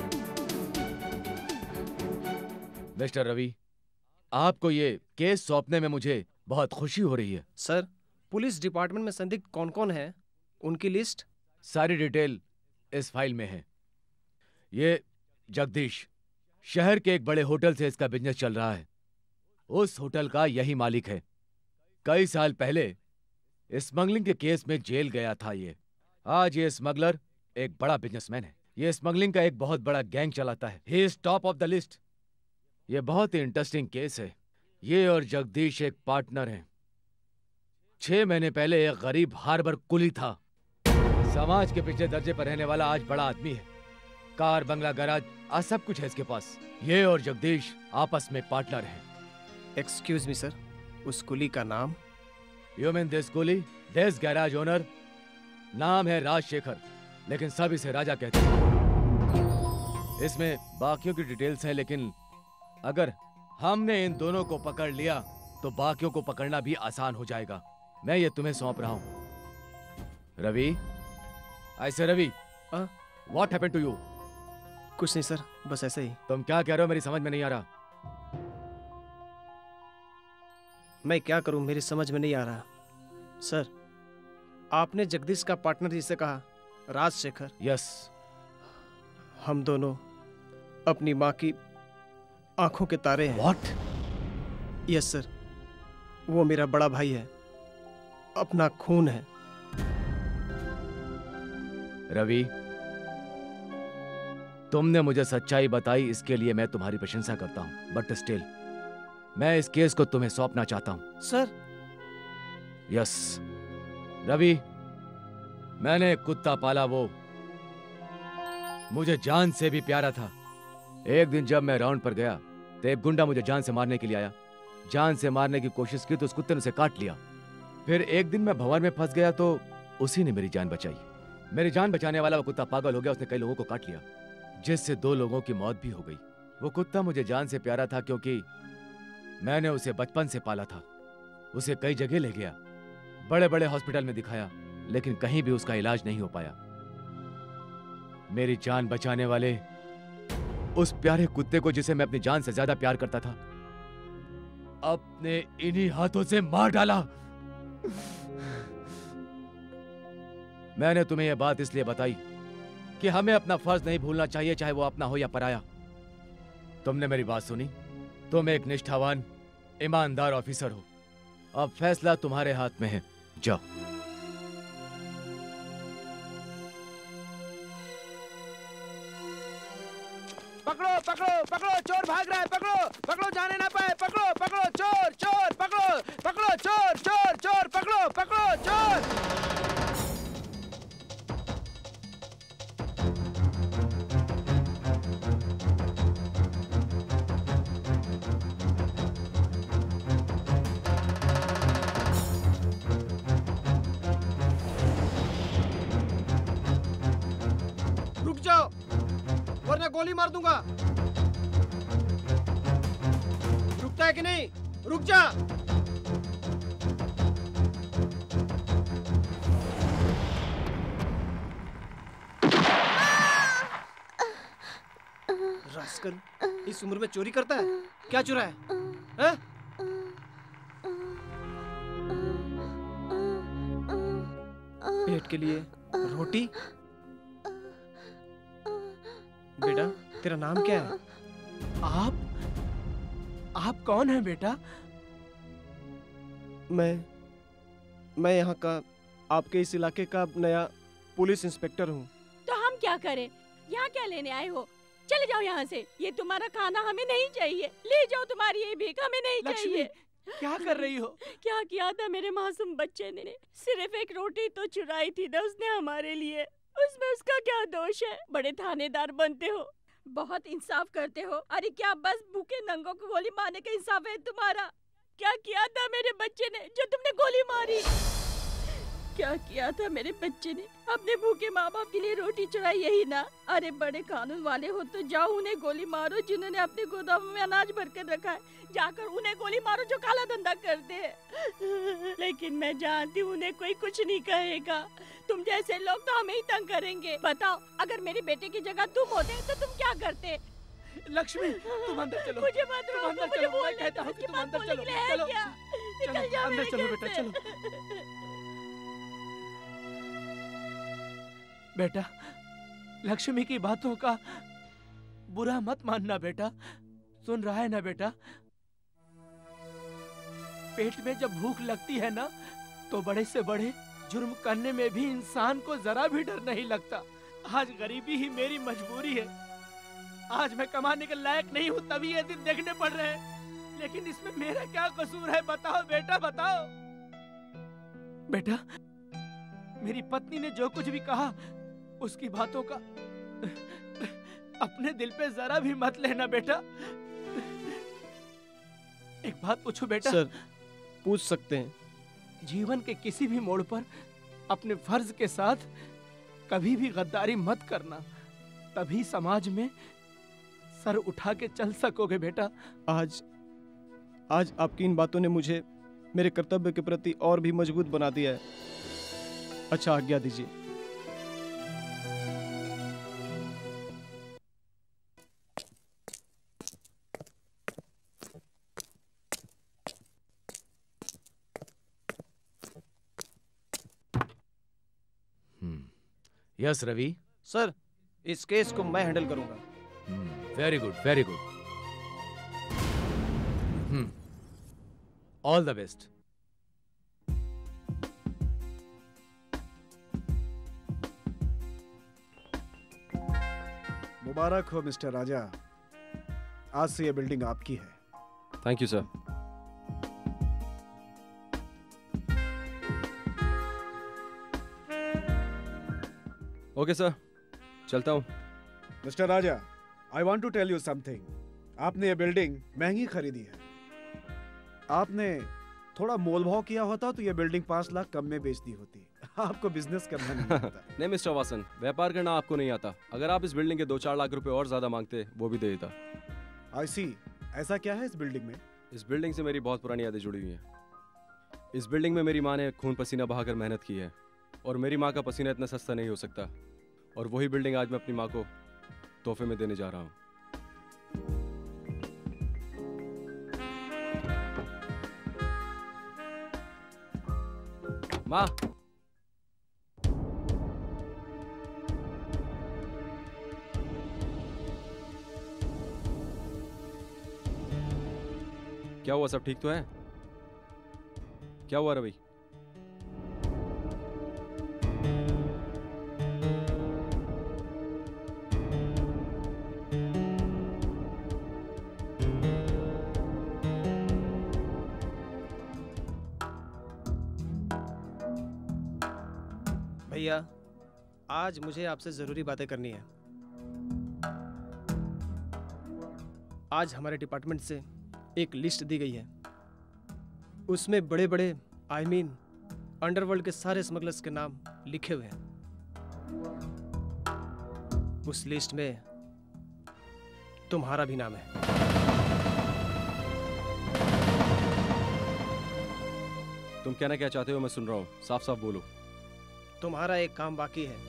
Mister Ravi, आपको ये केस सौंपने में मुझे बहुत खुशी हो रही है। सर, पुलिस डिपार्टमेंट में संदिग्ध कौन कौन है, उनकी लिस्ट? सारी डिटेल इस फाइल में है। ये जगदीश शहर के एक बड़े होटल से इसका बिजनेस चल रहा है। उस होटल का यही मालिक है। कई साल पहले स्मगलिंग के केस में जेल गया था ये। आज ये स्मगलर एक बड़ा बिजनेसमैन है। ये स्मगलिंग का एक बहुत बड़ा गैंग चलाता है। He is top of the list. ये बहुत ही इंटरेस्टिंग केस है। ये और जगदीश एक पार्टनर हैं। 6 महीने पहले एक गरीब हार्बर कुली था। समाज के पिछले दर्जे पर रहने वाला आज बड़ा आदमी है। कार, बंगला, गैराज, आज सब कुछ है इसके पास। ये और जगदीश आपस में पार्टनर हैं। एक्सक्यूज मी सर, उस कुली का नाम? You mean this coolie? This garage owner नाम है राजशेखर, लेकिन सब इसे राजा कहते हैं। इसमें बाकियों की डिटेल्स हैं, लेकिन अगर हमने इन दोनों को पकड़ लिया तो बाकियों को पकड़ना भी आसान हो जाएगा। मैं ये तुम्हें सौंप रहा हूं। रवि, ऐसे Ravi, what happened to you? कुछ नहीं सर, बस ऐसे ही। तुम क्या कह रहे हो? मेरी समझ में नहीं आ रहा। मैं क्या करूं, मेरी समझ में नहीं आ रहा। सर, आपने जगदीश का पार्टनर जिसे कहा, राजशेखर। यस। हम दोनों अपनी माँ की आंखों के तारे हैं। व्हाट? यस सर, वो मेरा बड़ा भाई है, अपना खून है। रवि, तुमने मुझे सच्चाई बताई, इसके लिए मैं तुम्हारी प्रशंसा करता हूं, बट स्टिल मैं इस केस को तुम्हें सौंपना चाहता हूं। सर। यस रवि, मैंने एक कुत्ता पाला, वो मुझे जान से भी प्यारा था। एक दिन जब मैं राउंड पर गया तो एक गुंडा मुझे जान से मारने के लिए आया। जान से मारने की कोशिश की तो उस कुत्ते ने उसे काट लिया। फिर एक दिन मैं भंवर में फंस गया तो उसी ने मेरी जान बचाई। मेरी जान बचाने वाला वो कुत्ता पागल हो गया, उसने कई लोगों को काट लिया, जिससे 2 लोगों की मौत भी हो गई। वो कुत्ता मुझे जान से प्यारा था क्योंकि मैंने उसे बचपन से पाला था। उसे कई जगह ले गया, बड़े बड़े हॉस्पिटल में दिखाया, लेकिन कहीं भी उसका इलाज नहीं हो पाया। मेरी जान बचाने वाले उस प्यारे कुत्ते को, जिसे मैं अपनी जान से ज्यादा प्यार करता था, अपने इन्हीं हाथों से मार डाला। मैंने तुम्हें यह बात इसलिए बताई कि हमें अपना फर्ज नहीं भूलना चाहिए, चाहे वो अपना हो या पराया। तुमने मेरी बात सुनी। तुम एक निष्ठावान, ईमानदार ऑफिसर हो। अब फैसला तुम्हारे हाथ में है, जाओ। पकड़ो पकड़ो पकड़ो, चोर भाग रहा है, पकड़ो पकड़ो, जाने ना पाए, पकड़ो पकड़ो, चोर चोर, पकड़ो पकड़ो, चोर चोर चोर, पकड़ो पकड़ो, चोर। रुक जाओ वरना गोली मार दूंगा। रुकता है कि नहीं? रुक जा। रास्कल, इस उम्र में चोरी करता है? क्या चुरा है? हैं? पेट के लिए रोटी? बेटा, तेरा नाम क्या है? आप कौन हैं बेटा? मैं यहाँ का, आपके इस इलाके का नया पुलिस इंस्पेक्टर हूँ। तो हम क्या करें? यहाँ क्या लेने आए हो? चले जाओ यहाँ से। ये तुम्हारा खाना हमें नहीं चाहिए। ले जाओ तुम्हारी ये भीख, हमें नहीं चाहिए। क्या कर रही हो? क्या किया था मेरे मासूम बच्चे ने? सिर्फ एक रोटी तो चुराई थी ना उसने हमारे लिए। उसमें उसका क्या दोष है? बड़े थानेदार बनते हो, बहुत इंसाफ करते हो। अरे क्या बस भूखे नंगों को गोली मारने का इंसाफ है तुम्हारा? क्या किया था मेरे बच्चे ने जो तुमने गोली मारी? क्या किया था मेरे बच्चे ने? अपने भूखे माँ बाप के लिए रोटी चुराई, यही ना? अरे बड़े कानून वाले हो तो जाओ उन्हें गोली मारो जिन्होंने अपने गोदाम में अनाज भर कर रखा है। जाकर उन्हें गोली मारो जो काला धंधा करते हैं। लेकिन मैं जानती हूँ उन्हें कोई कुछ नहीं कहेगा। तुम जैसे लोग तो हमें ही तंग करेंगे। बताओ, अगर मेरे बेटे की जगह तुम होते तो तुम क्या करते? लक्ष्मी, तुम अंदर चलो। मुझे मत रोको, अंदर मुझे चलो। मैं बोलने कहता हूँ कि तुम अंदर चलो। चलो, निकल जाओ अंदर मेरे चलो घर बेटा, से। चलो। बेटा, लक्ष्मी की बातों का बुरा मत मानना बेटा। सुन रहा है ना बेटा? पेट में जब भूख लगती है ना, तो बड़े से बड़े जुर्म करने में भी इंसान को जरा भी डर नहीं लगता। आज गरीबी ही मेरी मजबूरी है। आज मैं कमाने के लायक नहीं हूँ, तभी ये दिन देखने पड़ रहे हैं। लेकिन इसमें मेरा क्या कसूर है? बताओ बेटा, बताओ। बेटा, मेरी पत्नी ने जो कुछ भी कहा उसकी बातों का अपने दिल पे जरा भी मत लेना बेटा। एक बात पूछूं बेटा? सर, पूछ सकते हैं। जीवन के किसी भी मोड़ पर अपने फर्ज के साथ कभी भी गद्दारी मत करना, तभी समाज में सर उठा के चल सकोगे बेटा। आज आपकी इन बातों ने मुझे मेरे कर्तव्य के प्रति और भी मजबूत बना दिया है। अच्छा, आज्ञा दीजिए। यस रवि। सर, इस केस को मैं हैंडल करूंगा। Very good, very good. All the best. मुबारक हो मिस्टर राजा, आज से ये बिल्डिंग आपकी है। Thank you sir. Okay sir, चलता हूँ। Mister Raja, I want to tell you something. आपने ये बिल्डिंग महंगी खरीदी है। आपने थोड़ा मोल भाव किया होता तो ये बिल्डिंग 5 लाख कम में बेच दी होती। आपको बिजनेस करना नहीं आता। नहीं मिस्टर वासन, व्यापार करना आपको नहीं आता। अगर आप इस बिल्डिंग के 2-4 लाख रुपए और ज्यादा मांगते वो भी दे देता। आई सी। ऐसा क्या है इस बिल्डिंग में? इस बिल्डिंग से मेरी बहुत पुरानी यादें जुड़ी हुई हैं। इस बिल्डिंग में मेरी माँ ने खून पसीना बहाकर मेहनत की है, और मेरी माँ का पसीना इतना सस्ता नहीं हो सकता। और वही बिल्डिंग आज मैं अपनी माँ को तोहफे में देने जा रहा हूँ। माँ, क्या हुआ? सब ठीक तो है? क्या हुआ रवि? भैया, आज मुझे आपसे जरूरी बातें करनी है। आज हमारे डिपार्टमेंट से एक लिस्ट दी गई है। उसमें बड़े बड़े अंडरवर्ल्ड के सारे स्मगलर्स के नाम लिखे हुए हैं। उस लिस्ट में तुम्हारा भी नाम है। तुम कहना क्या चाहते हो? मैं सुन रहा हूँ, साफ साफ बोलो। तुम्हारा एक काम बाकी है,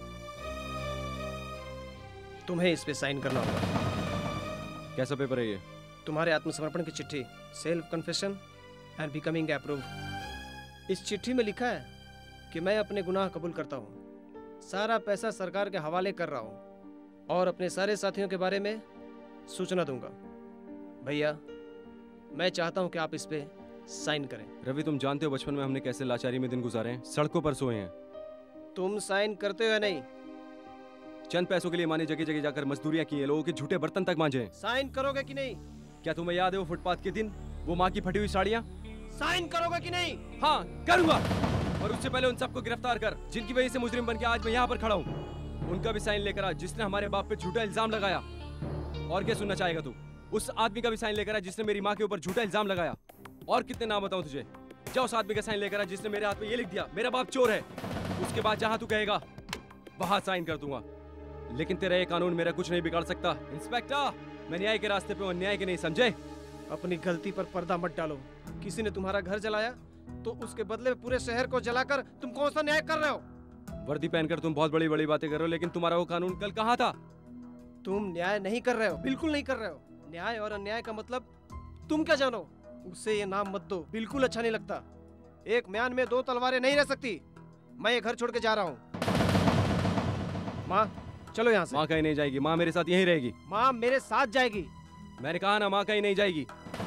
तुम्हें इस पे साइन करना होगा। कैसा पेपर है ये? तुम्हारे आत्मसमर्पण की चिट्ठी, self confession and becoming approve. इस चिट्ठी में लिखा है कि मैं अपने गुनाह कबूल करता हूँ, सारा पैसा सरकार के हवाले कर रहा हूँ और अपने सारे साथियों के बारे में सूचना दूंगा। भैया, मैं चाहता हूँ कि आप इस पे साइन करें। रवि, तुम जानते हो बचपन में हमने कैसे लाचारी में दिन गुजारे हैं, सड़कों पर सोए हैं। तुम साइन करते हो या नहीं? चंद पैसों के लिए माने जगह जगह जाकर मजदूरियां की हैं, लोगों के झूठे बर्तन तक मांजे। साइन करोगे कि नहीं? क्या तुम्हें याद है वो फुटपाथ के दिन, वो माँ की फटी हुई साड़ियाँ? साइन करोगे कि नहीं? हाँ, करूंगा। और उससे पहले उन सबको गिरफ्तार कर जिनकी वजह से मुजरिम बन के आज मैं यहाँ पर खड़ा हूँ। उनका भी साइन लेकर आ जिसने हमारे बाप पे झूठा इल्जाम लगाया। और क्या सुनना चाहेगा तू? उस आदमी का भी साइन लेकर आ जिसने मेरी माँ के ऊपर झूठा इल्जाम लगाया। और कितने नाम बताऊं तुझे? जा उस आदमी का साइन लेकर आ जिसने मेरे हाथ में ये लिख दिया, मेरा बाप चोर है। उसके बाद जहां तू कहेगा वहां साइन कर दूंगा। लेकिन तेरा ये कानून मेरा कुछ नहीं बिगाड़ सकता। इंस्पेक्टर, मैं न्याय के रास्ते पे हूं, अन्याय के नहीं, समझे? अपनी गलती पर पर्दा मत डालो। किसी ने तुम्हारा घर जलाया तो उसके बदले में पूरे शहर को जलाकर तुम कौन सा न्याय कर रहे हो? वर्दी पहनकर तुम बहुत बड़ी बड़ी बातें कर रहे हो, लेकिन तुम्हारा वो कानून कल कहाँ था? तुम न्याय नहीं कर रहे हो, बिल्कुल नहीं कर रहे हो। न्याय और अन्याय का मतलब तुम क्या जानो? उससे ये नाम मत दो, बिल्कुल अच्छा नहीं लगता। एक म्यान में 2 तलवारें नहीं रह सकती। मैं ये घर छोड़ के जा रहा हूँ। माँ, चलो यहाँ से। माँ कहीं नहीं जाएगी, माँ मेरे साथ यहीं रहेगी। माँ मेरे साथ जाएगी। मैंने कहा ना, माँ कहीं नहीं जाएगी।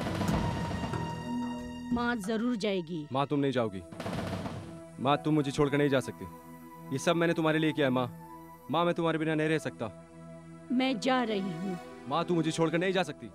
माँ जरूर जाएगी। माँ तुम नहीं जाओगी। माँ तुम मुझे छोड़कर नहीं जा सकती। ये सब मैंने तुम्हारे लिए किया है माँ। माँ मैं तुम्हारे बिना नहीं रह सकता। मैं जा रही हूँ। माँ तू मुझे छोड़कर नहीं जा सकती।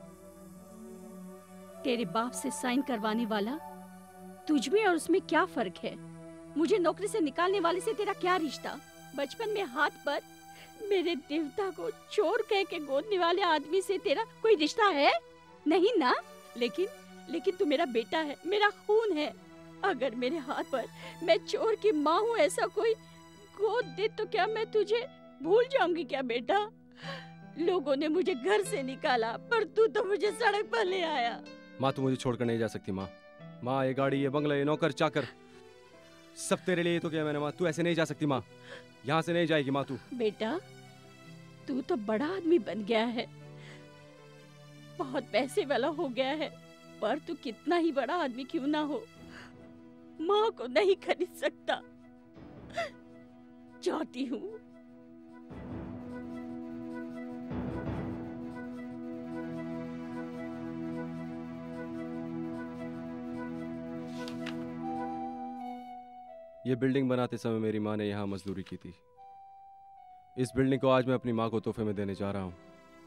तेरे बाप से साइन करवाने वाला तुझ में और उसमें क्या फर्क है? मुझे नौकरी से निकालने वाले से तेरा क्या रिश्ता? बचपन में हाथ पर मेरे देवता को चोर कह के गोदने वाले आदमी से तेरा कोई रिश्ता है? नहीं ना? लेकिन तू मेरा बेटा है, मेरा खून है। अगर मेरे हाथ पर मैं चोर की माँ हूँ ऐसा कोई गोद दे तो क्या मैं तुझे भूल जाऊंगी क्या बेटा? लोगों ने मुझे घर से निकाला पर तू तो मुझे सड़क पर ले आया। माँ तू मुझे छोड़कर नहीं जा सकती। माँ ये गाड़ी, ये बंगला, ये नौकर चाकर सब तेरे लिए तो किया मैंने। माँ तू ऐसे नहीं जा सकती। माँ यहाँ से नहीं जाएगी। माँ तू बेटा तू तो बड़ा आदमी बन गया है, बहुत पैसे वाला हो गया है, पर तू कितना ही बड़ा आदमी क्यों ना हो, माँ को नहीं खरीद सकता। चाहती हूँ ये बिल्डिंग बनाते समय मेरी माँ ने यहाँ मजदूरी की थी। इस बिल्डिंग को आज मैं अपनी माँ को तोहफे में देने जा रहा हूँ,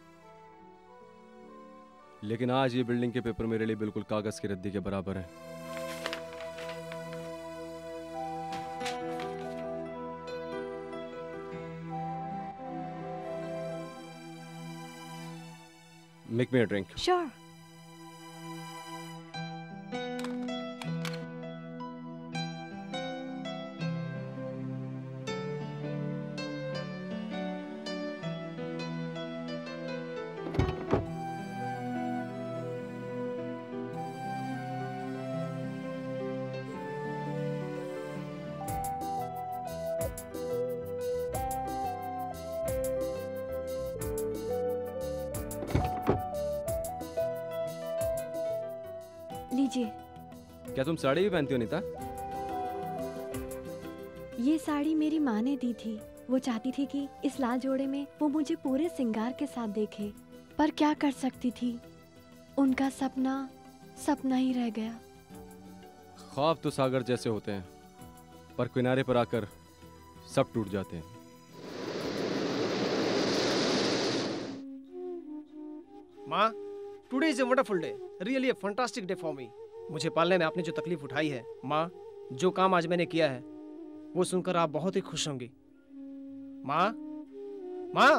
लेकिन आज ये बिल्डिंग के पेपर मेरे लिए बिल्कुल कागज की रद्दी के बराबर हैं। Make me a drink. Sure. लीजिए। क्या तुम साड़ी भी पहनती हो नीता? ये साड़ी मेरी माँ ने दी थी। वो चाहती थी कि इस लाल जोड़े में वो मुझे पूरे श्रृंगार के साथ देखे, पर क्या कर सकती थी, उनका सपना सपना ही रह गया। ख्वाब तो सागर जैसे होते हैं, पर किनारे पर आकर सब टूट जाते हैं। माँ, today is a wonderful day, really a fantastic day for me. मुझे पालने में आपने जो तकलीफ उठाई है, माँ, जो काम आज मैंने किया है, वो सुनकर आप बहुत ही खुश होंगी। माँ, माँ।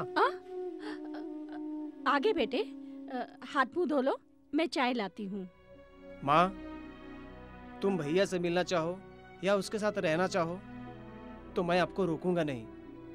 आगे बेटे, हाथ मुंह धो लो, मैं चाय लाती हूँ। माँ, तुम भैया से मिलना चाहो या उसके साथ रहना चाहो तो मैं आपको रोकूंगा नहीं।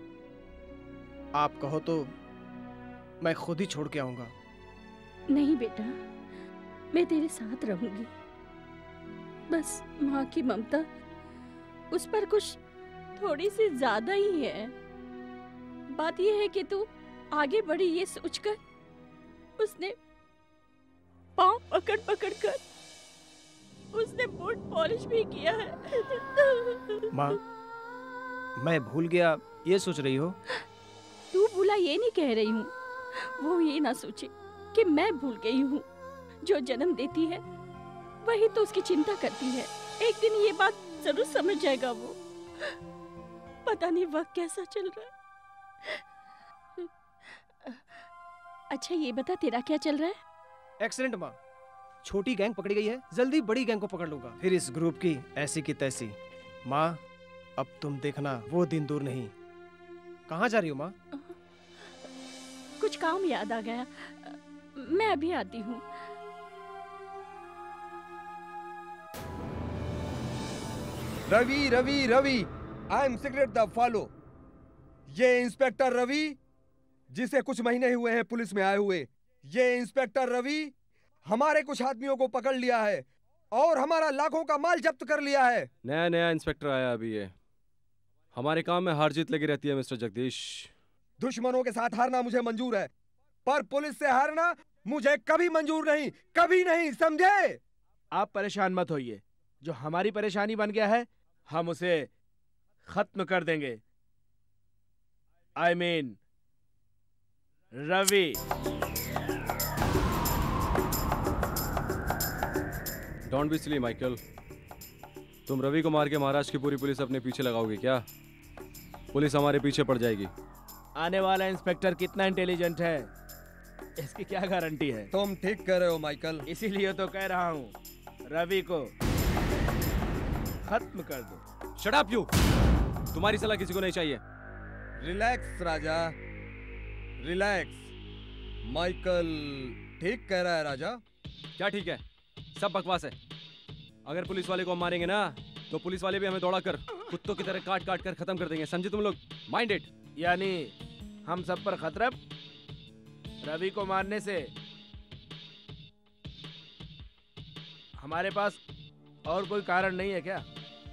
आप कहो तो मैं खुद ही छोड़ के आऊंगा। नहीं बेटा, मैं तेरे साथ रहूंगी। बस माँ की ममता उस पर कुछ थोड़ी सी ज्यादा ही है। बात यह है कि तू आगे बढ़ी ये सोचकर उसने पाँव पकड़ पकड़ कर उसने बूट पॉलिश भी किया है। माँ, मैं भूल गया ये सोच रही हो? तू भूला ये नहीं कह रही हूँ, वो ये ना सोचे कि मैं भूल गई हूँ। जो जन्म देती है वही तो उसकी चिंता करती है। एक दिन ये बात जरूर समझ जाएगा वो। पता नहीं वक्त कैसा चल रहा है। अच्छा ये बता, तेरा क्या चल रहा है? एक्सीलेंट माँ, छोटी गैंग पकड़ी गई है, जल्दी बड़ी गैंग को पकड़ लूंगा, फिर इस ग्रुप की ऐसी की तैसी। माँ, अब तुम देखना वो दिन दूर नहीं। कहाँ जा रही हो माँ? कुछ काम याद आ गया, मैं अभी आती हूँ। Ravi Ravi Ravi, I am secret the follow. ये इंस्पेक्टर रवि, जिसे कुछ महीने हुए हैं पुलिस में आए हुए, ये इंस्पेक्टर रवि हमारे कुछ आदमियों को पकड़ लिया है और हमारा लाखों का माल जब्त कर लिया है। नया इंस्पेक्टर आया अभी है। हमारे काम में हार जीत लगी रहती है मिस्टर जगदीश। दुश्मनों के साथ हारना मुझे मंजूर है, पर पुलिस से हारना मुझे कभी मंजूर नहीं, कभी नहीं, समझे? आप परेशान मत होइए, जो हमारी परेशानी बन गया है हम उसे खत्म कर देंगे। I mean, Ravi. Don't be silly Michael. तुम रवि को मार के महाराष्ट्र की पूरी पुलिस अपने पीछे लगाओगे क्या? पुलिस हमारे पीछे पड़ जाएगी। आने वाला इंस्पेक्टर कितना इंटेलिजेंट है इसकी क्या गारंटी है? तुम ठीक कह रहे हो माइकल। इसीलिए तो कह रहा हूँ रवि को खत्म कर दो। Shut up you. तुम्हारी सलाह किसी को नहीं चाहिए। रिलैक्स राजा, रिलैक्स। माइकल ठीक कह रहा है राजा। क्या ठीक है? सब बकवास है। अगर पुलिस वाले को हम मारेंगे ना तो पुलिस वाले भी हमें दौड़ा कर कुत्तों की तरह काट काट कर खत्म कर देंगे, समझे तुम लोग? Mind it. यानी हम सब पर खतरा रवि को मारने से हमारे पास और कोई कारण नहीं है क्या?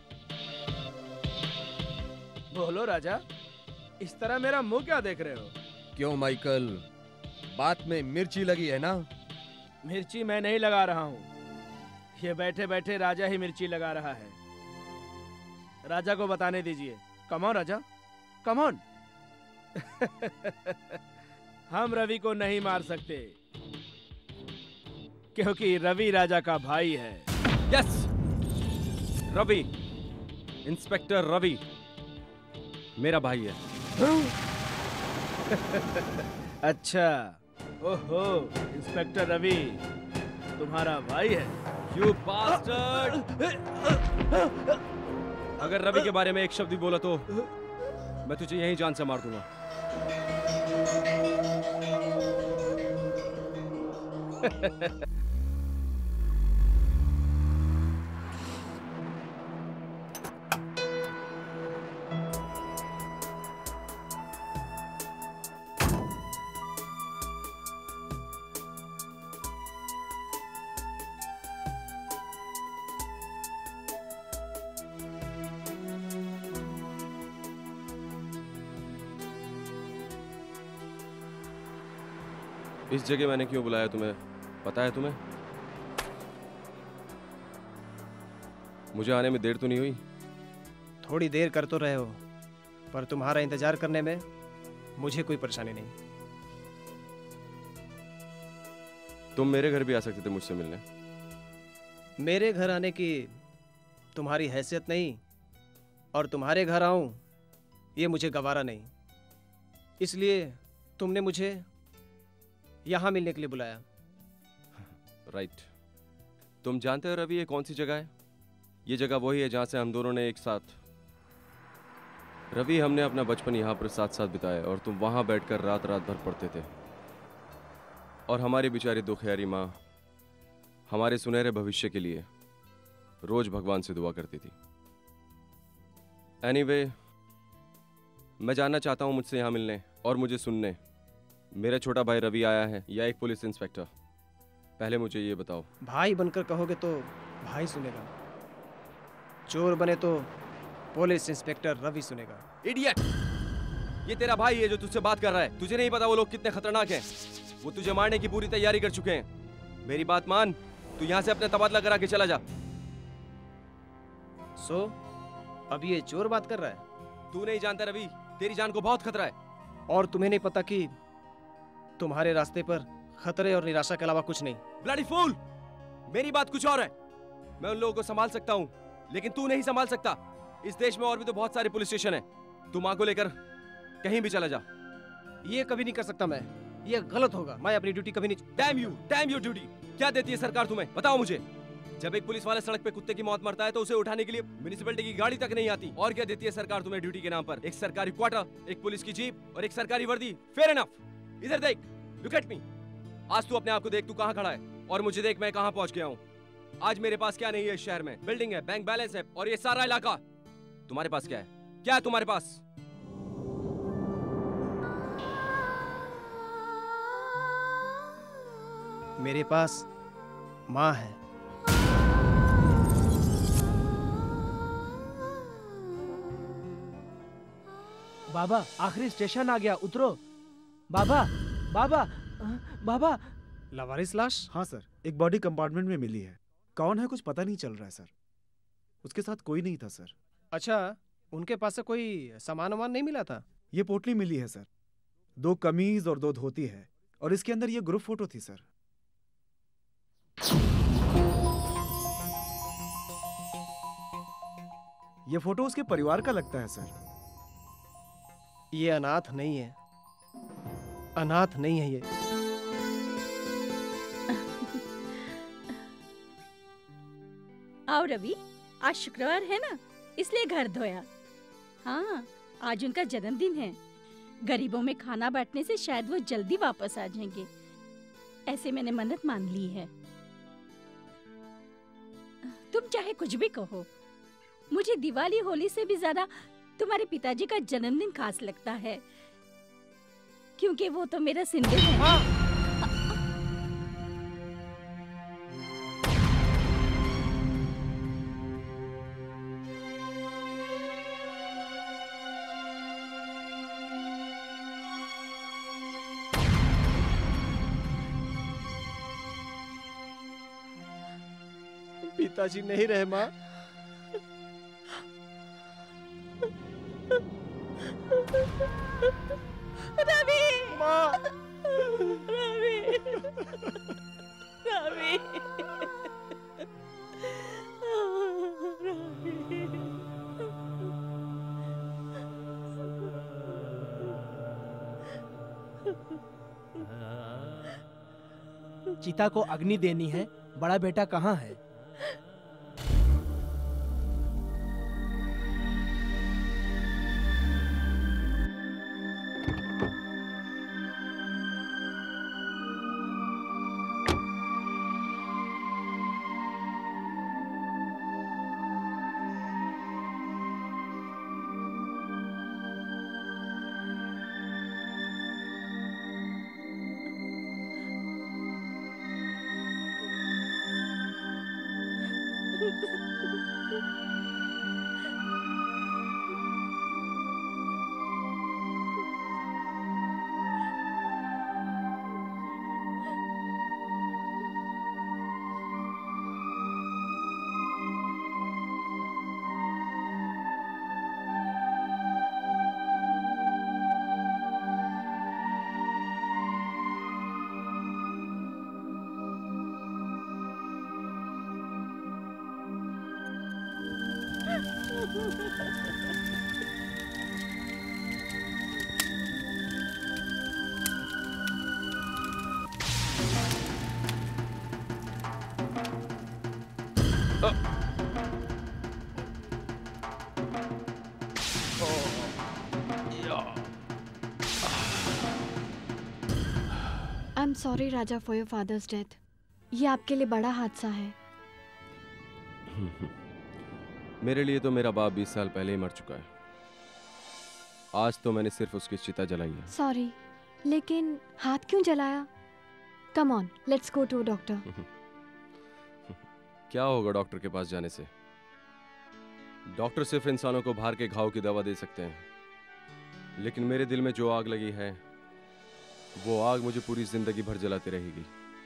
बोलो राजा, इस तरह मेरा मुंह क्या देख रहे हो? क्यों माइकल, बात में मिर्ची लगी है ना? मिर्ची मैं नहीं लगा रहा हूँ, ये बैठे बैठे राजा ही मिर्ची लगा रहा है। राजा को बताने दीजिए। Come on Raja, come on. हम रवि को नहीं मार सकते क्योंकि रवि राजा का भाई है। यस, रवि, इंस्पेक्टर रवि मेरा भाई है। अच्छा, ओहो, इंस्पेक्टर रवि तुम्हारा भाई है? You bastard! अगर रवि के बारे में एक शब्द भी बोला तो मैं तुझे यहीं जान से मार दूंगा। इस जगह मैंने क्यों बुलाया तुम्हें पता है तुम्हें? मुझे आने में देर तो नहीं हुई? थोड़ी देर कर तो रहे हो, पर तुम्हारा इंतजार करने में मुझे कोई परेशानी नहीं। तुम मेरे घर भी आ सकते थे मुझसे मिलने। मेरे घर आने की तुम्हारी हैसियत नहीं, और तुम्हारे घर आऊं ये मुझे गवारा नहीं, इसलिए तुमने मुझे यहां मिलने के लिए बुलाया। राइट। तुम जानते हो रवि ये कौन सी जगह है? ये जगह वही है जहां से हम दोनों ने एक साथ, रवि हमने अपना बचपन यहाँ पर साथ साथ बिताया और तुम वहां बैठकर रात रात भर पढ़ते थे और हमारी बेचारी दुखियारी माँ हमारे सुनहरे भविष्य के लिए रोज भगवान से दुआ करती थी। एनीवे, मैं जानना चाहता हूं मुझसे यहाँ मिलने और मुझे सुनने मेरा छोटा भाई रवि आया है या एक पुलिस इंस्पेक्टर? पहले मुझे ये बताओ। भाई बनकर कहोगे तो भाई सुनेगा, चोर बने तो पुलिस इंस्पेक्टर रवि सुनेगा। इडियट! ये तेरा भाई है जो तुझसे बात कर रहा है। तुझे नहीं पता वो लोग कितने खतरनाक हैं? वो तुझे मारने की पूरी तैयारी कर चुके हैं। मेरी बात मान, तू यहाँ से अपना तबादला करा के चला जा। सो अब ये चोर बात कर रहा है? तू नहीं जानता रवि, तेरी जान को बहुत खतरा है। और तुम्हें नहीं पता कि तुम्हारे रास्ते पर खतरे और निराशा के अलावा कुछ नहीं। Bloody fool! मेरी बात कुछ और है। मैं उन लोगों को संभाल सकता हूँ, लेकिन तू नहीं संभाल सकता। इस देश में और भी तो बहुत सारे पुलिस स्टेशन हैं। तू माँ को लेकर कहीं भी चला जा। ये कभी नहीं कर सकता मैं, ये गलत होगा। मैं अपनी ड्यूटी कभी नहीं। Damn you duty. क्या देती है सरकार तुम्हें, बताओ मुझे? जब एक पुलिस वाला सड़क पे कुत्ते की मौत मरता है तो उसे उठाने के लिए म्युनिसिपैलिटी की गाड़ी तक नहीं आती। और क्या देती है सरकार तुम्हें ड्यूटी के नाम पर? एक सरकारी क्वार्टर, एक पुलिस की जीप और एक सरकारी वर्दी। Fair enough. इधर देख, लुक एट मी। आज तू अपने आप को देख, तू कहाँ खड़ा है, और मुझे देख मैं कहाँ पहुंच गया हूँ। आज मेरे पास क्या नहीं है इस शहर में? बिल्डिंग है, बैंक बैलेंस है और ये सारा इलाका। तुम्हारे पास क्या है? क्या है तुम्हारे पास? मेरे पास माँ है। बाबा, आखिरी स्टेशन आ गया, उतरो। बाबा, बाबा, बाबा। लावारिस लाश? हाँ सर, एक बॉडी कंपार्टमेंट में मिली है। कौन है कुछ पता नहीं चल रहा है सर। उसके साथ कोई नहीं था सर। अच्छा, उनके पास से कोई सामान वामान नहीं मिला था? ये पोटली मिली है सर। 2 कमीज और 2 धोती है, और इसके अंदर ये ग्रुप फोटो थी सर। ये फोटो उसके परिवार का लगता है सर। ये अनाथ नहीं है, अनाथ नहीं है ये। आओ रवि, आज शुक्रवार है ना, इसलिए घर धोया। हाँ, आज उनका जन्मदिन है। गरीबों में खाना बांटने से शायद वो जल्दी वापस आ जाएंगे, ऐसे मैंने मन्नत मान ली है। तुम चाहे कुछ भी कहो, मुझे दिवाली होली से भी ज्यादा तुम्हारे पिताजी का जन्मदिन खास लगता है, क्योंकि वो तो मेरा सिंदूर है। पिताजी नहीं रहे माँ। रवि, माँ, रवि, रवि, चिता को अग्नि देनी है, बड़ा बेटा कहाँ है? I am sorry Raja for your father's death. ये आपके लिए बड़ा हादसा है। मेरे लिए तो मेरा बाप 20 साल पहले ही मर चुका है। आज तो मैंने सिर्फ उसकी चिता जलाई है। सॉरी, लेकिन हाथ क्यों जलाया? Come on, let's go to doctor. क्या होगा डॉक्टर के पास जाने से? डॉक्टर सिर्फ इंसानों को बाहर के घाव की दवा दे सकते हैं, लेकिन मेरे दिल में जो आग लगी है वो आग मुझे पूरी जिंदगी भर जलाती रहेगी।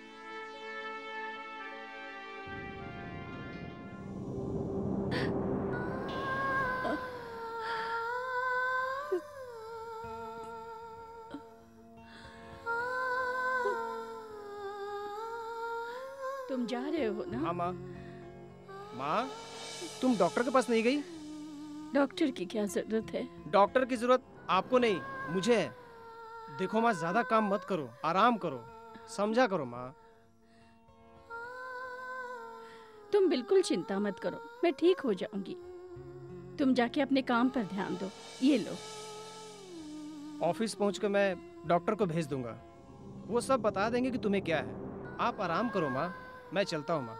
तुम जा रहे हो ना? हाँ माँ। माँ, तुम डॉक्टर के पास नहीं गई? डॉक्टर की क्या जरूरत है? डॉक्टर की जरूरत आपको नहीं, मुझे है। देखो माँ, ज्यादा काम मत करो, आराम करो, समझा करो माँ। तुम बिल्कुल चिंता मत करो, मैं ठीक हो जाऊंगी। तुम जाके अपने काम पर ध्यान दो। ये लो। ऑफिस पहुंचकर मैं डॉक्टर को भेज दूंगा, वो सब बता देंगे कि तुम्हें क्या है। आप आराम करो माँ, मैं चलता हूँ माँ।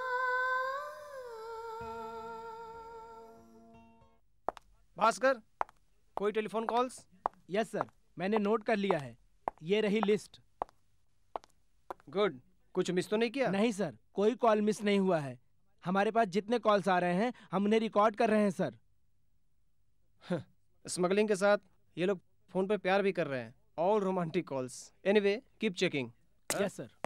भास्कर, कोई टेलीफोन कॉल्स? यस सर, मैंने नोट कर लिया है। ये रही लिस्ट। गुड। कुछ मिस तो नहीं किया? नहीं सर, कोई कॉल मिस नहीं हुआ है। हमारे पास जितने कॉल्स आ रहे हैं हम उन्हें रिकॉर्ड कर रहे हैं सर। स्मगलिंग के साथ ये लोग फोन पे प्यार भी कर रहे हैं। All romantic calls. Anyway, keep checking. Yes sir.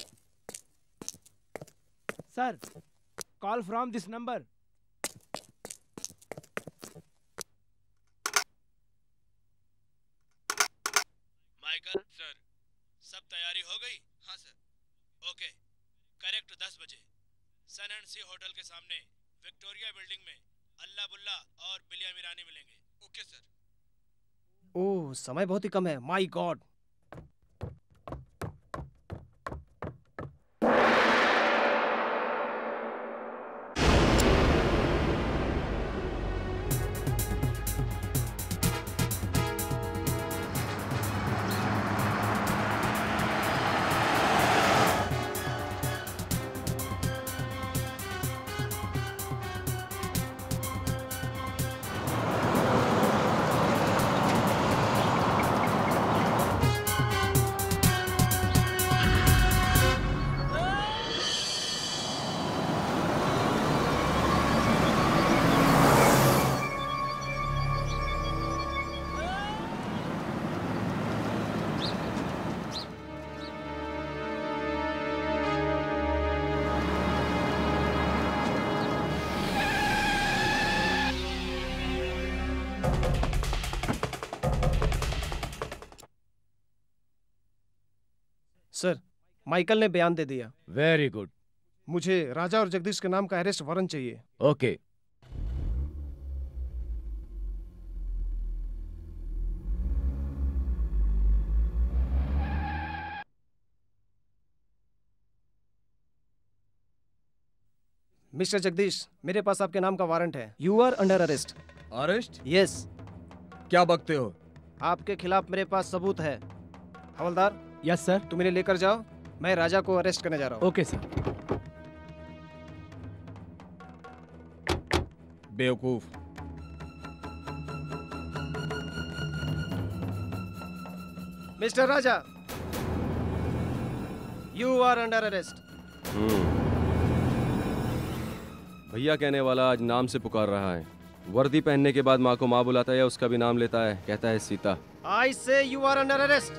Sir, call from this number. Michael sir, सब तैयारी हो गई? हाँ सर। ओके, करेक्ट 10 बजे सन एंड सी होटल के सामने विक्टोरिया बिल्डिंग में अल्लाह बुल्ला और बिलिया मीरानी मिलेंगे। Okay sir. ओह, समय बहुत ही कम है। My God. सर, माइकल ने बयान दे दिया। Very good. मुझे राजा और जगदीश के नाम का अरेस्ट वारंट चाहिए। ओके। मिस्टर जगदीश, मेरे पास आपके नाम का वारंट है। You are under arrest. Arrest? Yes. क्या बकते हो? आपके खिलाफ मेरे पास सबूत है। हवलदार। Yes sir. तुम इन्हें लेकर जाओ, मैं राजा को अरेस्ट करने जा रहा हूँ। Okay sir. बेवकूफ। Mister Raja, you are under arrest. भैया कहने वाला आज नाम से पुकार रहा है। वर्दी पहनने के बाद माँ को माँ बुलाता है या उसका भी नाम लेता है, कहता है Sita. I say you are under arrest.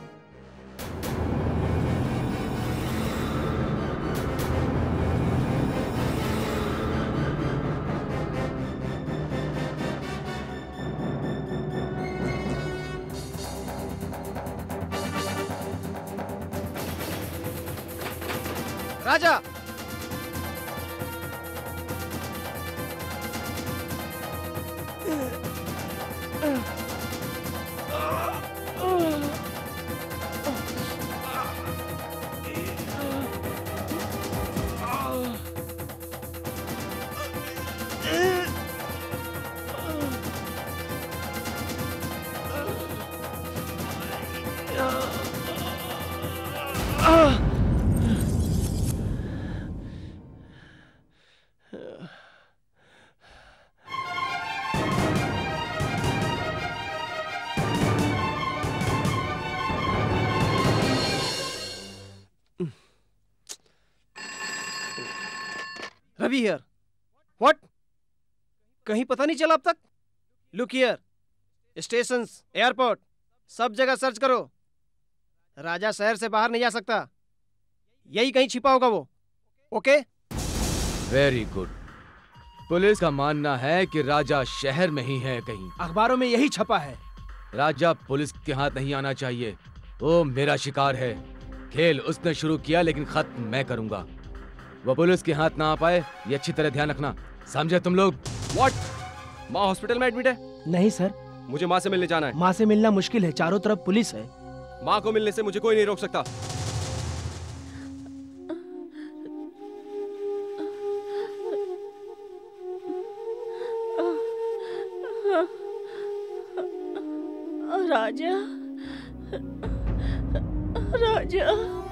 Raja, Ravi here. What? कहीं पता नहीं चला अब तक? लुक हियर, स्टेशंस, एयरपोर्ट, सब जगह सर्च करो। राजा शहर से बाहर नहीं जा सकता, यही कहीं छिपा होगा वो। ओके? Very good. पुलिस का मानना है कि राजा शहर में ही है कहीं। अखबारों में यही छपा है। राजा पुलिस के हाथ नहीं आना चाहिए, वो मेरा शिकार है। खेल उसने शुरू किया लेकिन खत्म मैं करूंगा। वो पुलिस के हाथ ना आ पाए, ये अच्छी तरह ध्यान रखना, समझे तुम लोग? What? माँ हॉस्पिटल में एडमिट है? नहीं सर। मुझे माँ से मिलने जाना है। माँ से मिलना मुश्किल है, चारों तरफ पुलिस है। माँ को मिलने से मुझे कोई नहीं रोक सकता। राजा, राजा,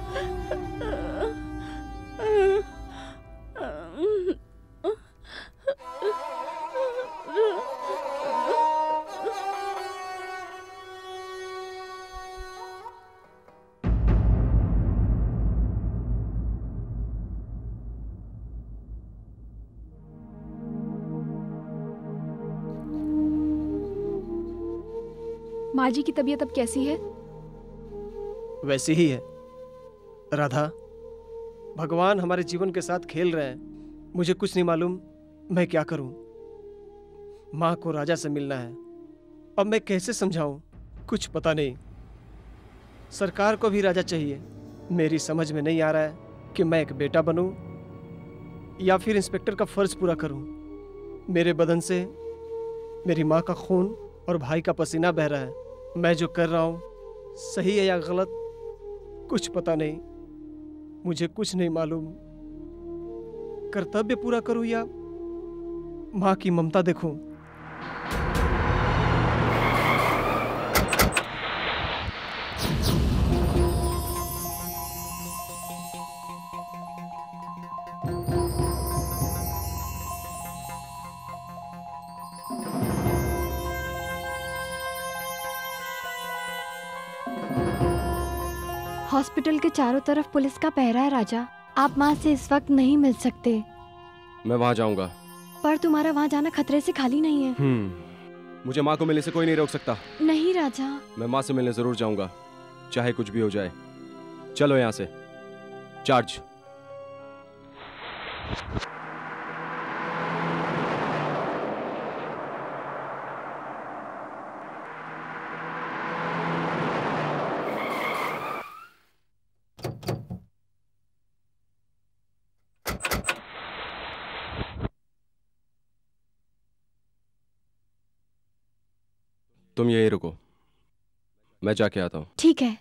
माँ जी की तबीयत अब कैसी है? वैसी ही है। राधा, भगवान हमारे जीवन के साथ खेल रहे हैं। मुझे कुछ नहीं मालूम मैं क्या करूं। माँ को राजा से मिलना है, अब मैं कैसे समझाऊं? कुछ पता नहीं। सरकार को भी राजा चाहिए। मेरी समझ में नहीं आ रहा है कि मैं एक बेटा बनूं या फिर इंस्पेक्टर का फर्ज पूरा करूं। मेरे बदन से मेरी माँ का खून और भाई का पसीना बह रहा है। मैं जो कर रहा हूं सही है या गलत, कुछ पता नहीं। मुझे कुछ नहीं मालूम। कर्तव्य पूरा करूं या माँ की ममता देखूं? हॉस्पिटल के चारों तरफ पुलिस का पहरा है राजा। आप माँ से इस वक्त नहीं मिल सकते। मैं वहां जाऊंगा। पर तुम्हारा वहाँ जाना खतरे से खाली नहीं है। मुझे माँ को मिलने से कोई नहीं रोक सकता। नहीं राजा, मैं माँ से मिलने जरूर जाऊंगा, चाहे कुछ भी हो जाए। चलो यहाँ से। चार्ज। तुम यहीं रुको, मैं जाके आता हूँ। ठीक है।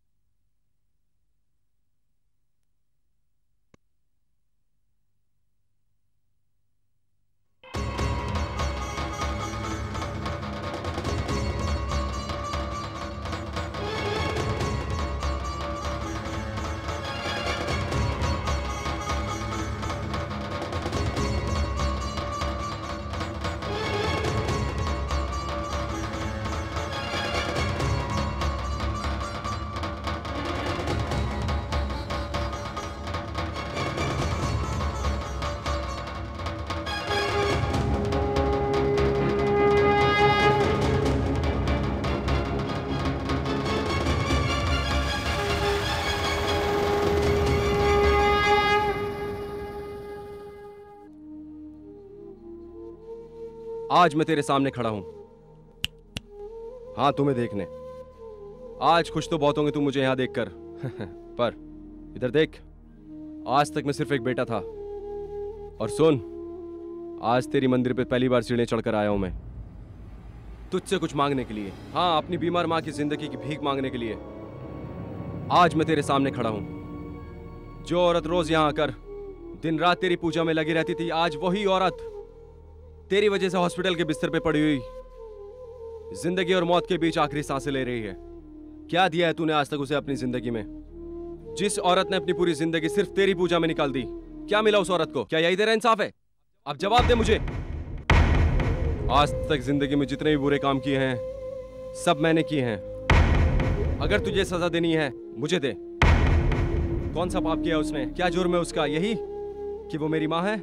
आज मैं तेरे सामने खड़ा हूं, हाँ तुम्हें देखने। आज खुश तो बहुत होंगे तुम मुझे यहां देखकर पर इधर देख, आज तक मैं सिर्फ एक बेटा था। और सुन, आज तेरी मंदिर पे पहली बार सीढ़ियां चढ़कर आया हूं मैं, तुझसे कुछ मांगने के लिए। हाँ, अपनी बीमार मां की जिंदगी की भीख मांगने के लिए। आज मैं तेरे सामने खड़ा हूं। जो औरत रोज यहां आकर दिन रात तेरी पूजा में लगी रहती थी, आज वही औरत तेरी वजह से हॉस्पिटल के बिस्तर पे पड़ी हुई जिंदगी और मौत के बीच आखिरी सांसें ले रही है। क्या दिया है तूने आज तक उसे अपनी जिंदगी में? जिस औरत ने अपनी पूरी जिंदगी सिर्फ तेरी पूजा में निकाल दी, क्या मिला उस औरत को? क्या यही तेरा इंसाफ है? अब जवाब दे मुझे। आज तक जिंदगी में जितने भी बुरे काम किए हैं सब मैंने किए हैं। अगर तुझे सजा देनी है मुझे दे। कौन सा पाप किया उसने? क्या जुर्म है उसका? यही कि वो मेरी माँ है?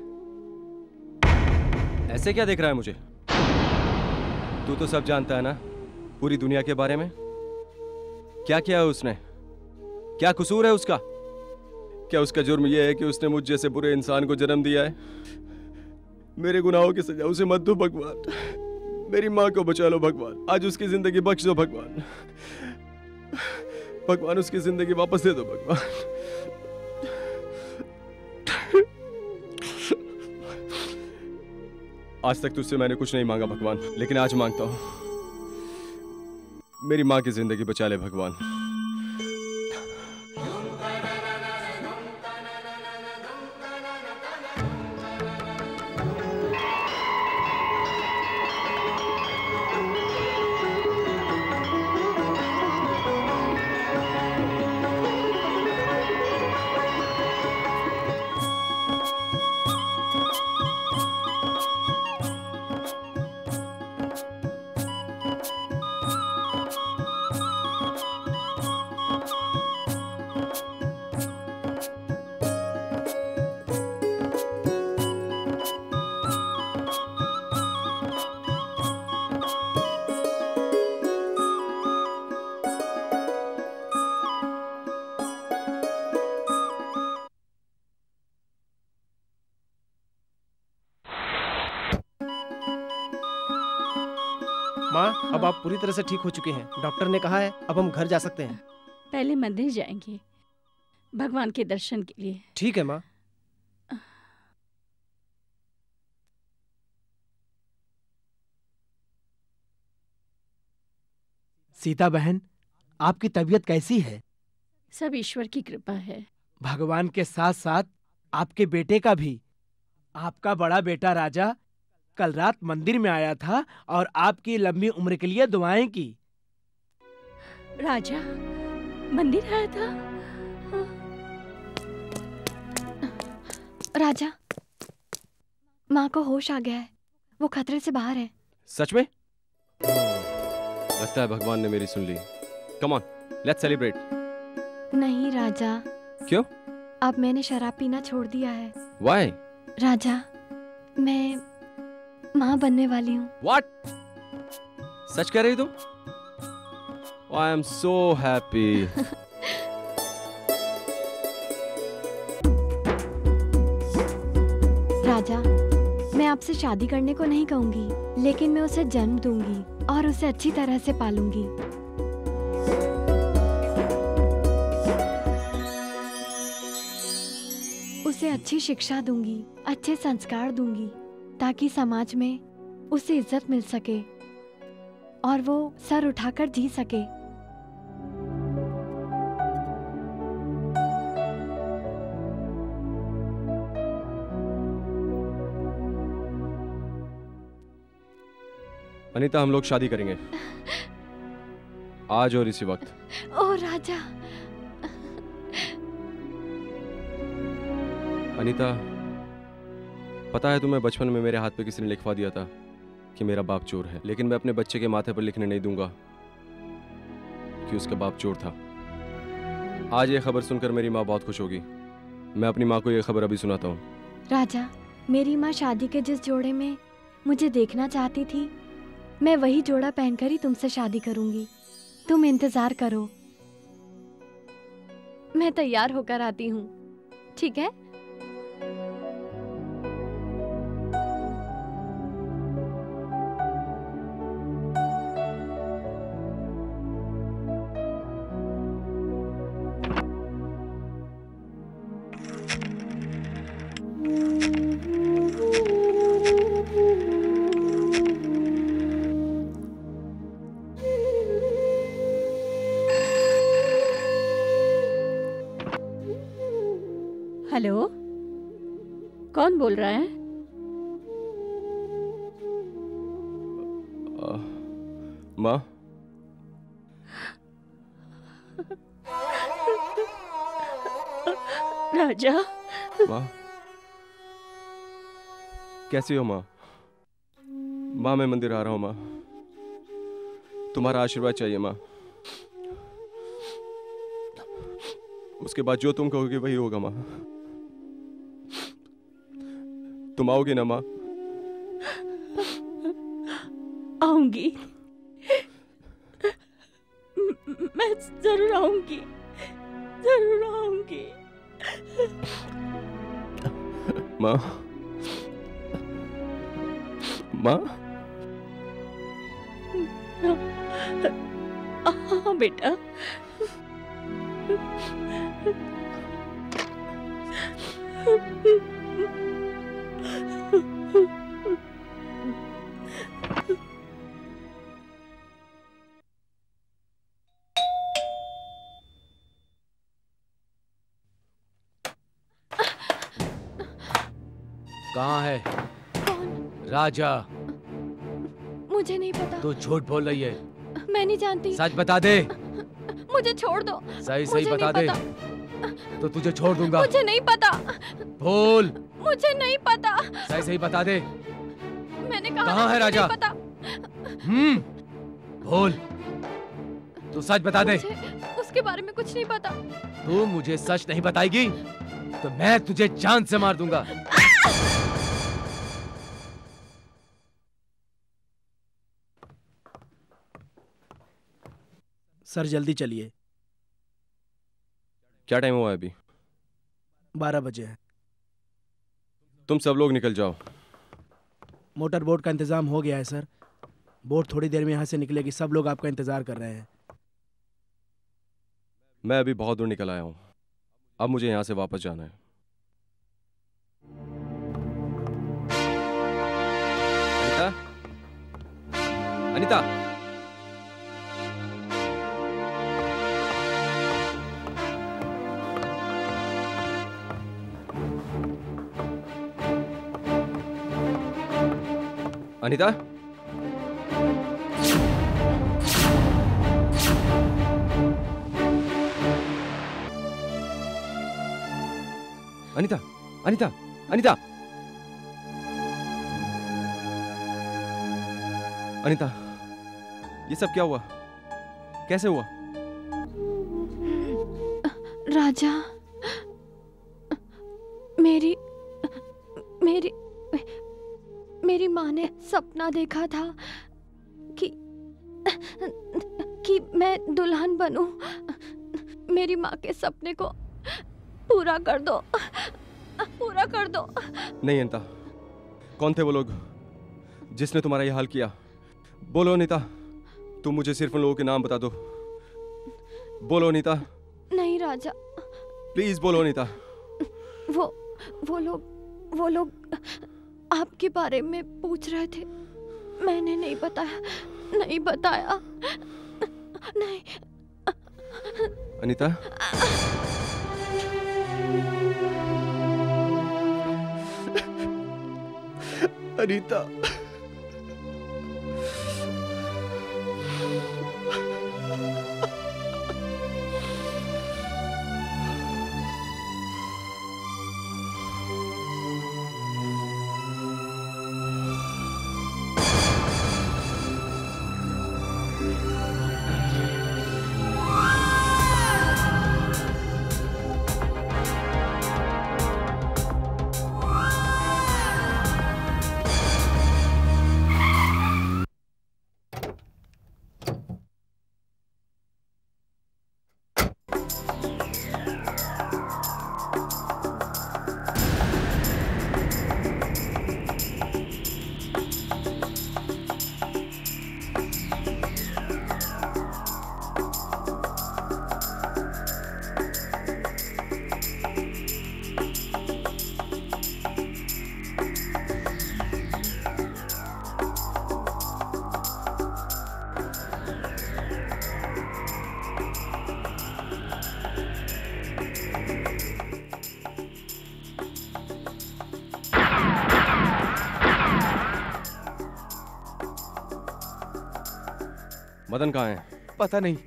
ऐसे क्या देख रहा है मुझे? तू तो सब जानता है ना पूरी दुनिया के बारे में। क्या किया है उसने? क्या कसूर है उसका? क्या उसका जुर्म यह है कि उसने मुझ जैसे बुरे इंसान को जन्म दिया है? मेरे गुनाहों की सजा उसे मत दो भगवान। मेरी माँ को बचा लो भगवान। आज उसकी जिंदगी बख्श दो भगवान। भगवान उसकी जिंदगी वापस दे दो भगवान। आज तक तुझसे मैंने कुछ नहीं मांगा भगवान, लेकिन आज मांगता हूं, मेरी माँ की जिंदगी बचा ले भगवान। माँ, अब आप पूरी तरह से ठीक हो चुके हैं। डॉक्टर ने कहा है अब हम घर जा सकते हैं। पहले मंदिर जाएंगे भगवान के दर्शन के लिए। ठीक है माँ। सीता बहन, आपकी तबीयत कैसी है? सब ईश्वर की कृपा है। भगवान के साथ साथ आपके बेटे का भी। आपका बड़ा बेटा राजा कल रात मंदिर में आया था और आपकी लंबी उम्र के लिए दुआएं की। राजा मंदिर आया था? राजा, माँ को होश आ गया है, वो खतरे से बाहर है। सच में? लगता है भगवान ने मेरी सुन ली। Come on, let's celebrate. नहीं राजा। क्यों? अब मैंने शराब पीना छोड़ दिया है। Why? राजा, मैं माँ बनने वाली हूँ। What? सच कह रही तुम? I am so happy. राजा, मैं आपसे शादी करने को नहीं कहूंगी, लेकिन मैं उसे जन्म दूंगी और उसे अच्छी तरह से पालूंगी। उसे अच्छी शिक्षा दूंगी, अच्छे संस्कार दूंगी, ताकि समाज में उसे इज्जत मिल सके और वो सर उठाकर जी सके। अनीता, हम लोग शादी करेंगे आज और इसी वक्त। ओ राजा। अनीता, पता है तुम्हें बचपन में मेरे हाथ पे किसी ने लिखवा दिया था कि मेरा बाप चोर है, लेकिन मैं अपने बच्चे के माथे पर लिखने नहीं दूंगा कि उसका बाप चोर था। आज ये खबर सुनकर मेरी माँ बहुत खुश होगी। मैं अपनी माँ को ये खबर अभी सुनाता हूँ। राजा, मेरी माँ शादी के जिस जोड़े में मुझे देखना चाहती थी, मैं वही जोड़ा पहनकर ही तुमसे शादी करूंगी। तुम इंतजार करो, मैं तैयार होकर आती हूँ, ठीक है? हेलो, कौन बोल रहा है? माँ, राजा। माँ, कैसी हो माँ? माँ, मैं मंदिर आ रहा हूँ माँ, तुम्हारा आशीर्वाद चाहिए माँ। उसके बाद जो तुम कहोगे वही होगा माँ। तुम आओगे ना माँ? आऊंगी, मैं जरूर आऊंगी, जरूर आऊंगी। माँ, माँ। हाँ बेटा। कहाँ है? कौन? राजा। मुझे नहीं पता। तू झूठ बोल रही है। मैं नहीं जानती। सच बता दे। मुझे छोड़ दो। सही सही बता दे, तो तुझे छोड़ दूंगा। मुझे नहीं पता। बोल। मुझे नहीं पता। सही सही बता दे। मैंने कहा कहाँ है राजा? नहीं पता। बोल, तू सच बता दे। उसके बारे में कुछ नहीं पता। तू मुझे सच नहीं बताएगी तो मैं तुझे जान से मार दूंगा। सर जल्दी चलिए। क्या टाइम हुआ है अभी? 12 बजे है। तुम सब लोग निकल जाओ। मोटर बोट का इंतजाम हो गया है सर। बोट थोड़ी देर में यहाँ से निकलेगी। सब लोग आपका इंतजार कर रहे हैं। मैं अभी बहुत दूर निकल आया हूँ, अब मुझे यहाँ से वापस जाना है। अनीता, अनीता, अनीता, अनीता, अनीता, अनीता, अनीता, ये सब क्या हुआ? कैसे हुआ? राजा, मेरी मेरी मेरी माँ ने सपना देखा था कि मैं दुल्हन बनूं। मेरी माँ के सपने को पूरा कर दो, पूरा कर दो। नहीं अनीता, कौन थे वो लोग जिसने तुम्हारा ये हाल किया? बोलो अनीता, तुम मुझे सिर्फ उन लोगों के नाम बता दो। बोलो अनीता। नहीं राजा, प्लीज बोलो अनीता। वो लोग आपके बारे में पूछ रहे थे। मैंने नहीं बताया, नहीं बताया। नहीं। अनीता, अनीता, मदन कहाँ है? पता नहीं।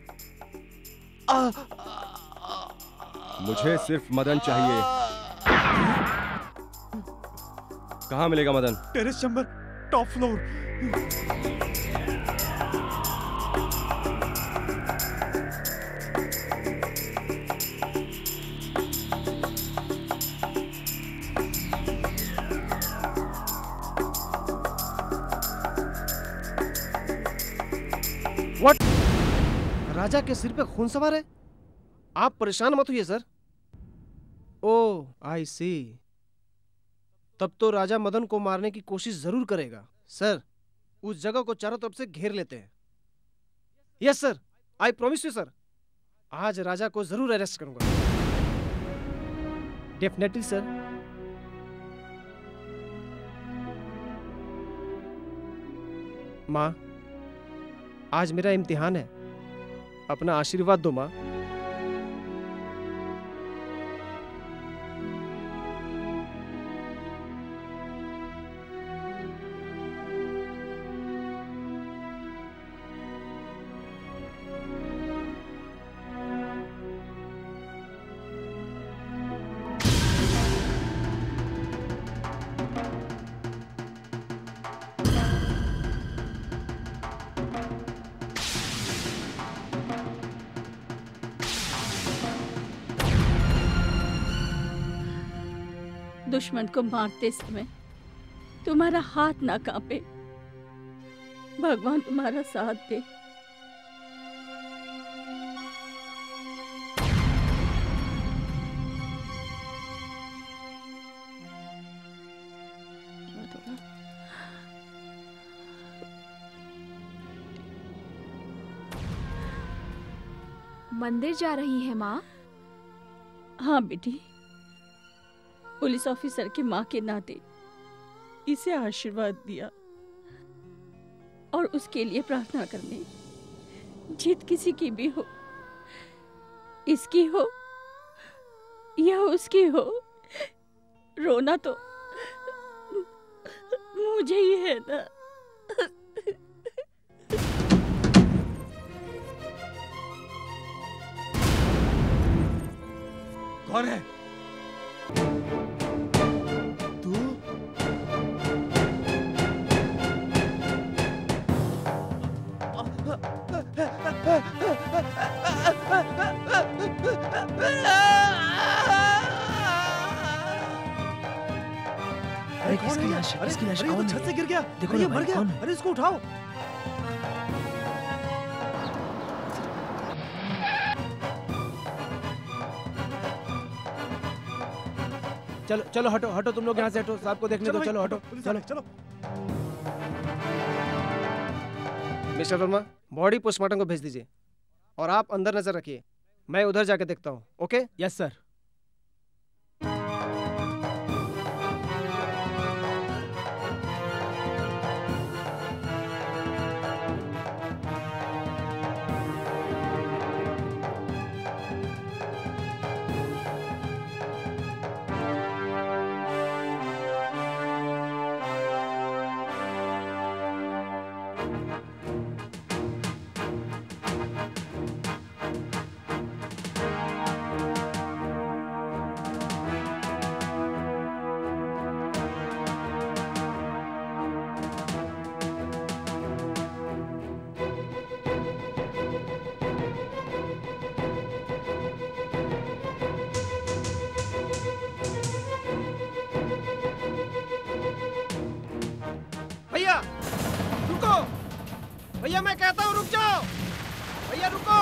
मुझे सिर्फ मदन चाहिए। कहाँ मिलेगा Madan? Terrace chamber, top floor. What? Raja के सिर पे खून सवार है? आप परेशान मत होइए सर। ओह, आई सी। तब तो राजा मदन को मारने की कोशिश जरूर करेगा। सर, उस जगह को चारों तरफ से घेर लेते हैं। Yes sir, I promise you sir. आज राजा को जरूर अरेस्ट करूंगा। Definitely sir. माँ, आज मेरा इम्तिहान है, अपना आशीर्वाद दो माँ। दुश्मन को मारते समय तुम्हारा हाथ ना कांपे। भगवान तुम्हारा साथ दे। मंदिर जा रही है माँ? हाँ बेटी, पुलिस ऑफिसर के माँ के नाते इसे आशीर्वाद दिया और उसके लिए प्रार्थना करने। जीत किसी की भी हो, इसकी हो या उसकी हो, रोना तो मुझे ही है ना। कौन है तू? अरे किसकी लाश है? किसकी लाश? कौन? छत से गिर गया। देखो ये ना मर भाई, गया। कौन? अरे इसको उठाओ। चलो चलो, हटो हटो, तुम लोग यहाँ से हटो, साहब को देखने दो। चलो हटो, चलो चलो। मिस्टर वर्मा, बॉडी पोस्टमार्टम को भेज दीजिए और आप अंदर नजर रखिए, मैं उधर जाके देखता हूँ। ओके? Yes sir. भैया मैं कहता हूँ रुक जाओ, भैया रुको।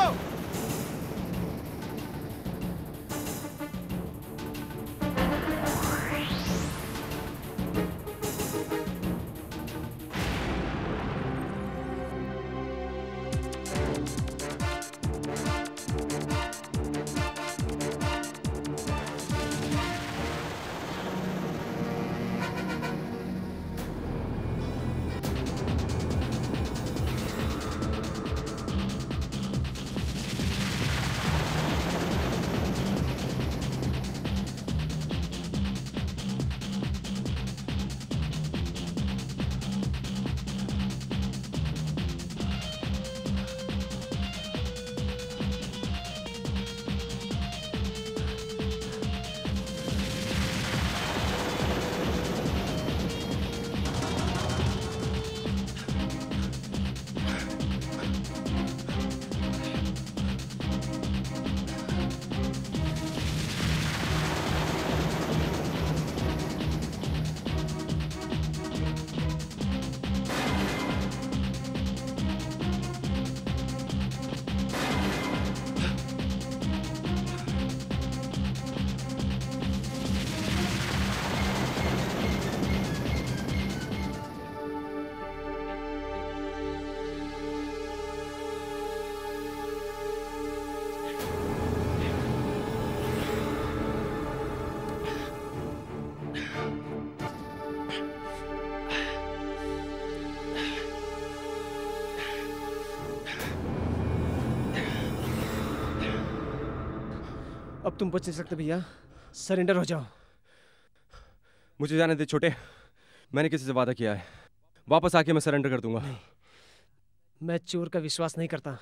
अब तुम बच नहीं सकते भैया, सरेंडर हो जाओ। मुझे जाने दे छोटे, मैंने किसी से वादा किया है, वापस आके मैं सरेंडर कर दूंगा। मैं चोर का विश्वास नहीं करता।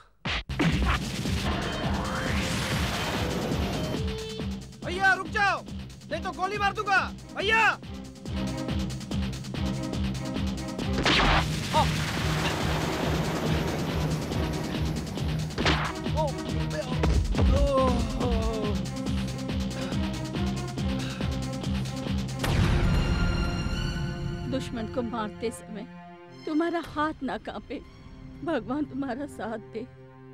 भैया रुक जाओ, नहीं तो गोली मार दूंगा। भैया दुश्मन को मारते समय तुम्हारा हाथ ना कांपे, भगवान तुम्हारा साथ दे।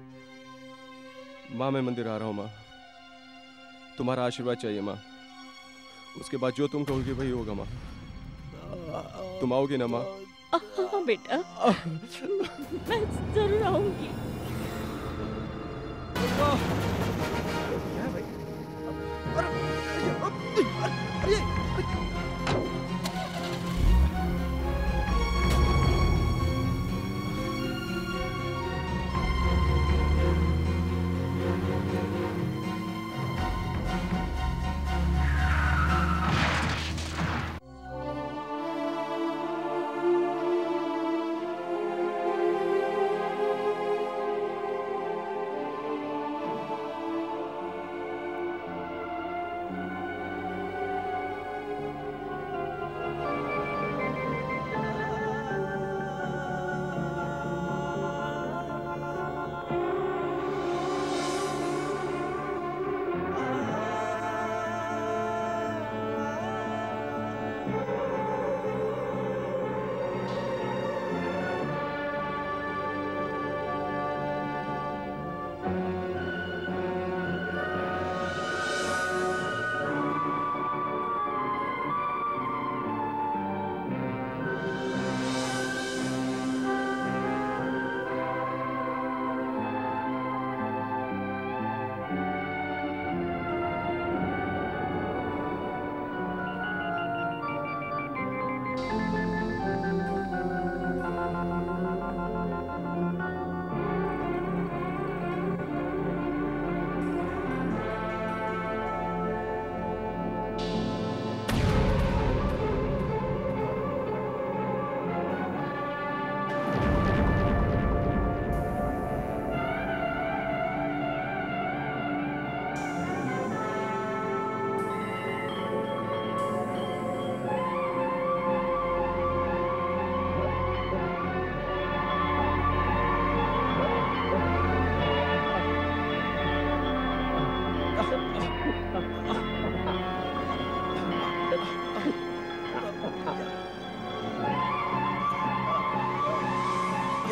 माँ मैं मंदिर आ रहा हूँ माँ, तुम्हारा आशीर्वाद चाहिए माँ। उसके बाद जो तुम कहोगे वही होगा माँ। तुम आओगे ना माँ? हाँ बेटा, मैं जरूर आऊंगी।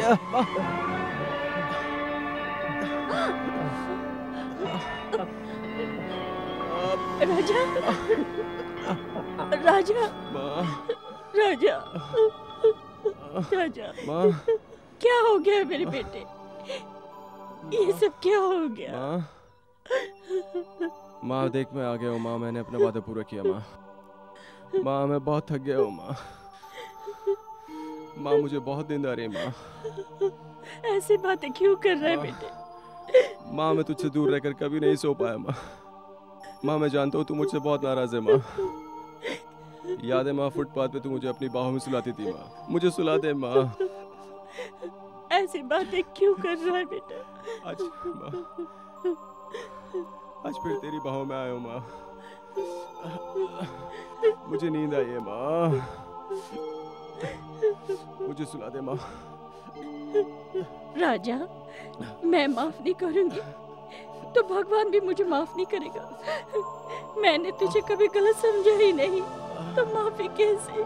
राजा, राजा, राजा, राजा, क्या हो गया मेरे बेटे? ये सब क्या हो गया? माँ देख मैं आ गया हूँ माँ, मैंने अपना वादा पूरा किया माँ। माँ मैं बहुत थक गया हूँ माँ। माँ मुझे बहुत नींद आ रही है माँ। ऐसी बातें क्यों कर रहा है बेटे? माँ मैं तुझसे दूर रहकर कभी नहीं सो पाया माँ। माँ मैं जानता हूँ तू मुझसे बहुत नाराज है माँ। याद है माँ फुटपाथ पे तू मुझे अपनी बाहों में सुलाती थी माँ, मुझे सुला दे माँ। ऐसी बातें क्यों कर रहा है बेटा? आज माँ, आज फिर तेरी बाहों में आया हूँ माँ। मुझे नींद आई है माँ, मुझे सुला दे माँ। राजा, मैं माफ नहीं करूंगी तो भगवान भी मुझे माफ नहीं करेगा। मैंने तुझे कभी गलत समझा ही नहीं, तो माफी कैसे?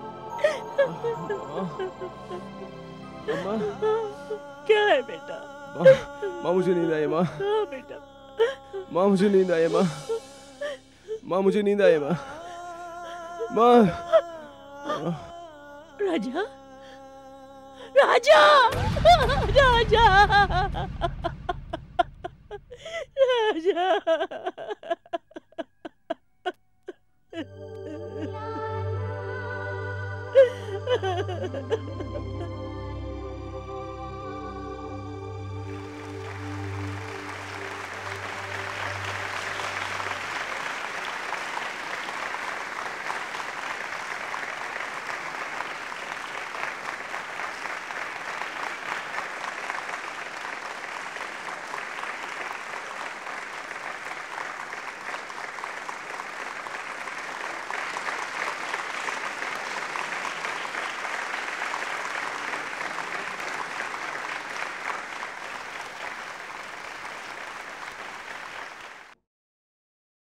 क्या है बेटा? माँ मुझे नींद आई माँ। हाँ बेटा। माँ मुझे नींद आई माँ। माँ मुझे नींद आई माँ। माँ। राजा, राजा, राजा, राजा।